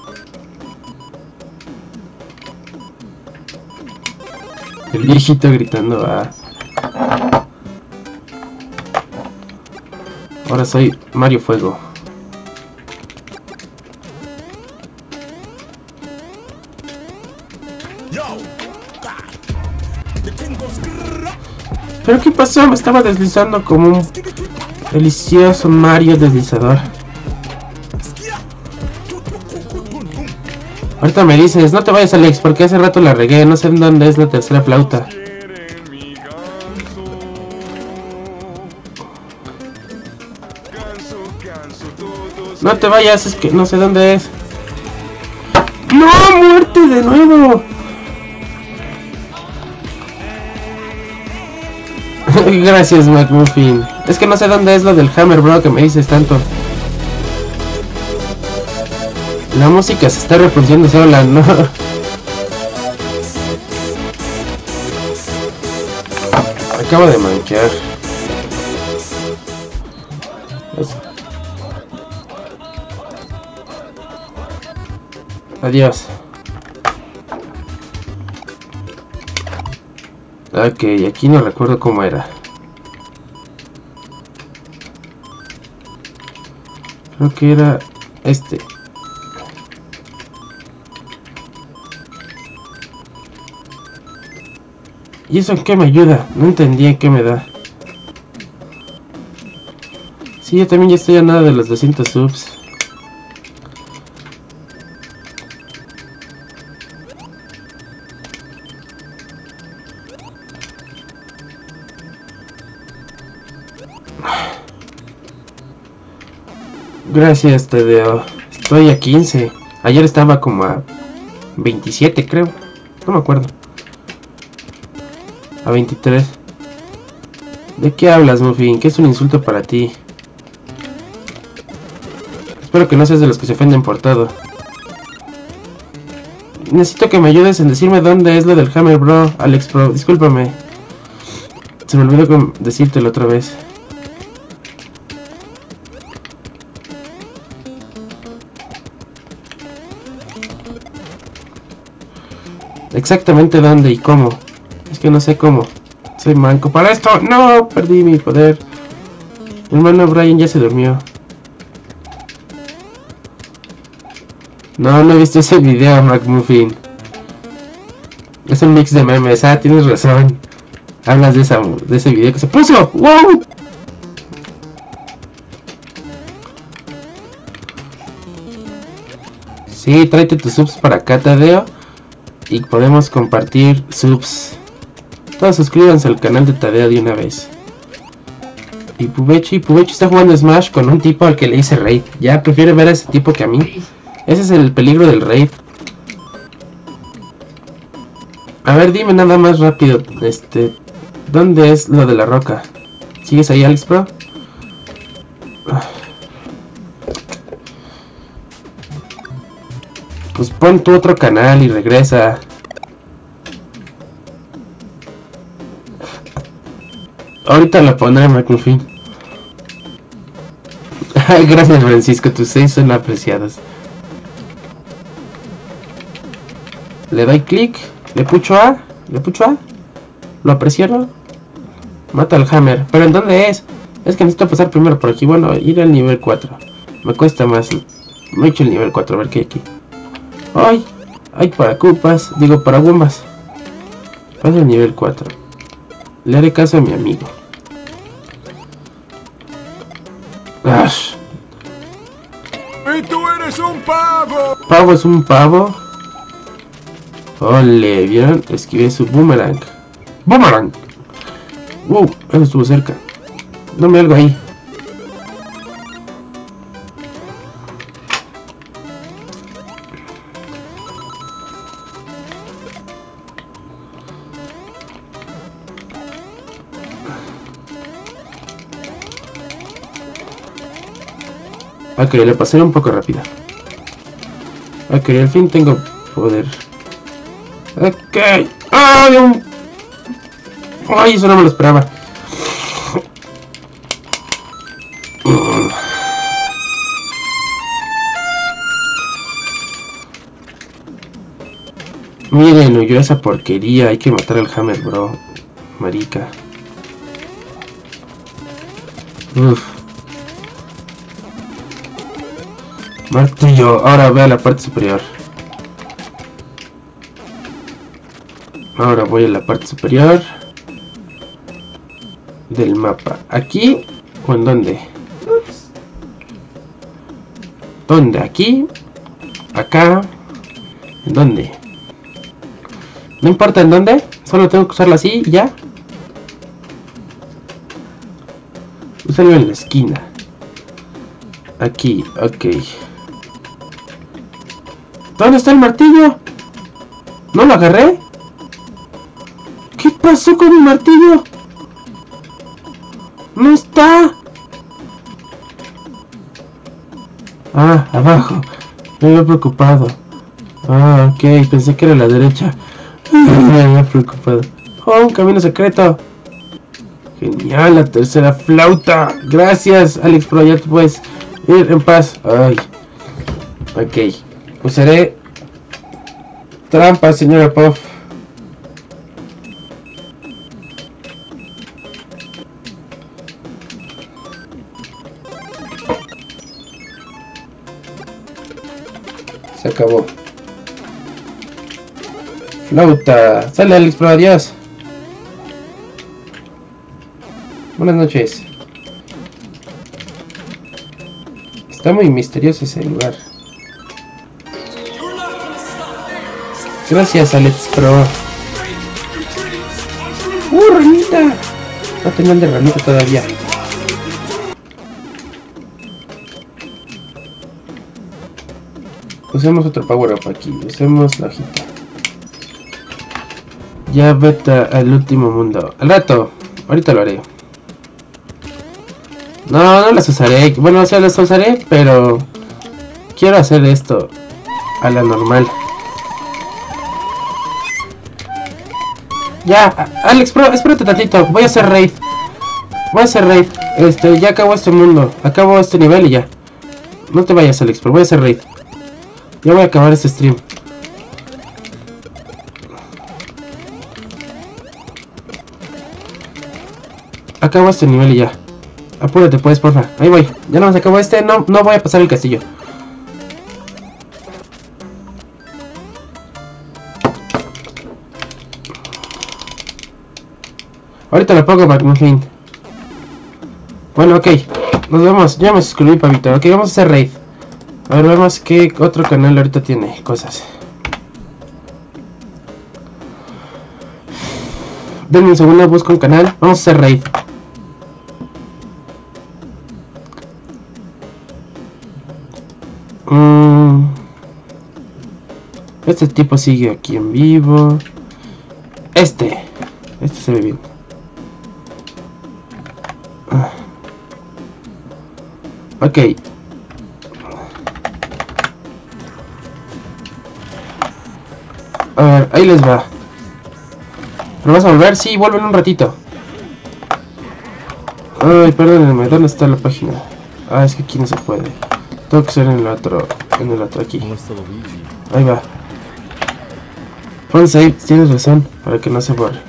El viejito gritando. Ahora soy Mario Fuego. ¿Pero qué pasó? Me estaba deslizando como un delicioso Mario deslizador. Ahorita me dices, no te vayas, Alex, porque hace rato la regué. No sé en dónde es la tercera flauta. No te vayas, es que no sé dónde es. ¡No! ¡Muerte de nuevo! Gracias, McMuffin. Es que no sé dónde es lo del Hammer, bro, que me dices tanto. La música se está reproduciendo sola, ¿no? Acabo de manquear. Adiós. Ok, aquí no recuerdo cómo era. Creo que era este. ¿Y eso en qué me ayuda? No entendí en qué me da. Sí, yo también ya estoy a nada de los 200 subs. Gracias, Tadeo. Estoy a 15. Ayer estaba como a 27, creo. No me acuerdo. A 23. ¿De qué hablas, Muffin? ¿Qué es un insulto para ti? Espero que no seas de los que se ofenden por todo. Necesito que me ayudes en decirme dónde es lo del Hammer, bro. Alex, bro, discúlpame. Se me olvidó decírtelo otra vez. Exactamente dónde y cómo. Es que no sé cómo. Soy manco para esto. No, perdí mi poder. Mi hermano Brian ya se durmió. No he visto ese video, McMuffin. Es un mix de memes. Ah, tienes razón. Hablas de ese video que se puso. ¡Wow! Sí, tráete tus subs para acá, Tadeo. Y podemos compartir subs. Todos suscríbanse al canal de Tadeo de una vez. Y Pubechi está jugando Smash con un tipo al que le hice raid. Ya prefiere ver a ese tipo que a mí. Ese es el peligro del raid. A ver, dime nada más rápido. ¿Dónde es lo de la roca? ¿Sigues ahí, Alex Pro? Pues pon tu otro canal y regresa. Ahorita lo pondré, McMuffin. Gracias, Francisco, tus 6 son apreciados. Le doy clic, le pucho A, lo apreciaron. Mata al Hammer, pero ¿en dónde es? Es que necesito pasar primero por aquí. Bueno, ir al nivel 4. Me cuesta más. Me he hecho el nivel 4, a ver qué hay aquí. ¡Ay! Hay para Koopas, digo para Wombas. Paso al nivel 4. Le haré caso a mi amigo. ¡Ash! ¡Y tú eres un pavo! ¿Pavo es un pavo? Ole, ¿vieron? Esquivé su boomerang. ¡Boomerang! Eso estuvo cerca. Dame algo ahí. Ok, le pasé un poco rápido. Ok, al fin tengo poder. Ok. ¡Ay! ¡Ay! Eso no me lo esperaba. Miren, huyó esa porquería. Hay que matar al Hammer, bro. Marica. Uff. Martillo. Ahora ve a la parte superior. Ahora voy a la parte superior del mapa. ¿Aquí o en dónde? Ups. ¿Dónde? ¿Aquí? ¿Acá? ¿En dónde? No importa en dónde. Solo tengo que usarlo así y ya. Usarlo en la esquina. Aquí, ok. ¿Dónde está el martillo? ¿No lo agarré? ¿Qué pasó con mi martillo? ¡No está! Ah, abajo. Me había preocupado. Ah, ok. Pensé que era la derecha. Me había preocupado. Oh, un camino secreto. Genial, la tercera flauta. Gracias, Alex Pro. Ya te puedes ir en paz. Ay. Ok. Usaré trampa, señora Puff. Se acabó. Flauta. Sale, Alex Pro. Adiós. Buenas noches. Está muy misterioso ese lugar. Gracias, Alex Pro. ¡Ranita! No tenía el de ranita todavía. Usemos otro power up aquí. Usemos la hojita. Ya vete al último mundo. Al rato. Ahorita lo haré. No las usaré. Bueno, o sea, las usaré, pero quiero hacer esto a la normal. Ya, Alex Pro, espérate tantito. Voy a hacer raid. Ya acabo este mundo. Acabo este nivel y ya. No te vayas, Alex Pro. Voy a hacer raid. Ya voy a acabar este stream. Acabo este nivel y ya. Apúrate pues, porfa. Ahí voy. Ya no se acabó este. No voy a pasar el castillo. Ahorita lo pongo para fin. Bueno, ok. Nos vemos. Ya me suscribí, pavito. Ok, vamos a hacer raid. A ver, vemos qué otro canal ahorita tiene cosas. Denme un segundo, busco un canal. Vamos a hacer raid. Este tipo sigue aquí en vivo. Este se ve bien. Ok. A ver, ahí les va. ¿Pero vas a volver? Sí, vuelven un ratito. Ay, perdónenme, ¿dónde está la página? Ah, es que aquí no se puede. Tengo que ser en el otro aquí. Ahí va. Pon save, tienes razón, para que no se borre.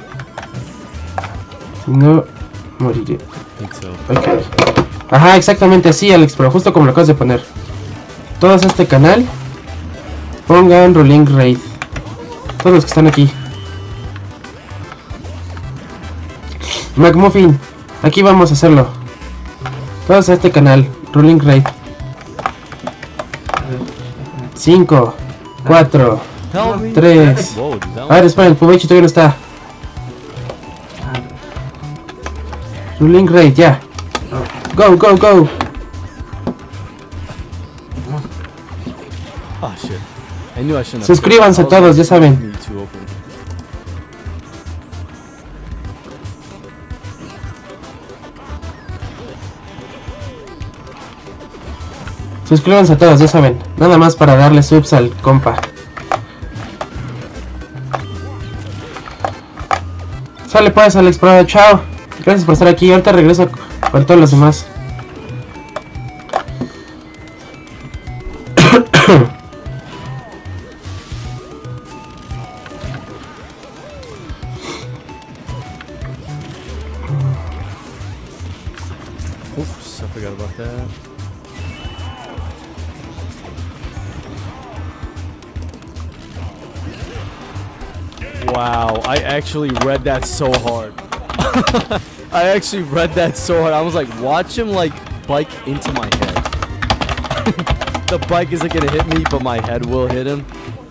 Si no, moriré. Ok. Ajá, exactamente así, Alex, pero justo como lo acabas de poner. Todos a este canal, pongan Rolling Raid. Todos los que están aquí. McMuffin, aquí vamos a hacerlo. Todos a este canal, Ruling Raid. 5, 4, 3. A ver, espera, el Pubechi todavía no está. Ruling Raid, ya. Go, go, go. Suscríbanse todos, ya saben. Suscríbanse a todos, ya saben. Nada más para darle subs al compa. Sale pues, Alex Prado, chao. Gracias por estar aquí. Ahorita regreso con todos los demás. Oops, I forgot about that. Wow, I actually read that so hard. I actually read that so hard. I was like, watch him like bike into my head. The bike isn't gonna hit me, but my head will hit him.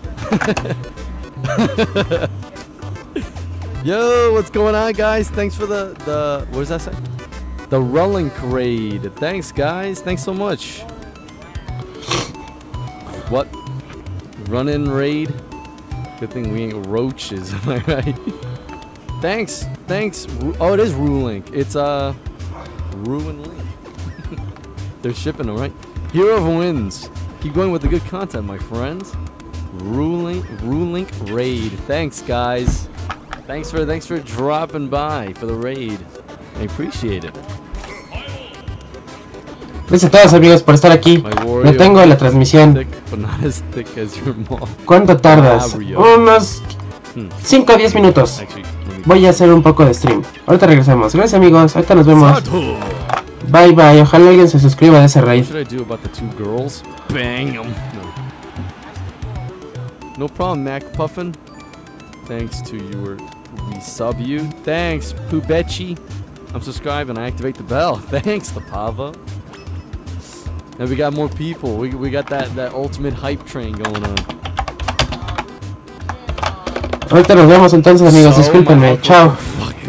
Yo, what's going on, guys? Thanks for the what does that say? The rolling raid. Thanks, guys. Thanks so much. What? Run-in raid? Good thing we ain't roaches, am I right? Thanks. Oh, it is Rulink. It's Ruin Link. They're shipping them, right? Hero of Wins. Keep going with the good content, my friends. Rulink raid. Thanks, guys. Thanks for dropping by for the raid. I appreciate it. Gracias a todos, amigos, por estar aquí. No tengo la transmisión. Thick, but not as thick as your mom. ¿Cuánto tardas? Unos 5 a 10 minutos. Voy a hacer un poco de stream. Ahorita regresamos. Gracias, amigos. Ahorita nos vemos. Bye, bye. Ojalá alguien se suscriba a ese raid. No problem, Mac Puffin. Thanks to your resub you. Thanks, Pubechi. I'm subscribed and I activate the bell. Thanks, the Pava. And we got more people. We got that ultimate hype train going on. Ahorita nos vemos entonces, amigos. Discúlpenme. Chao.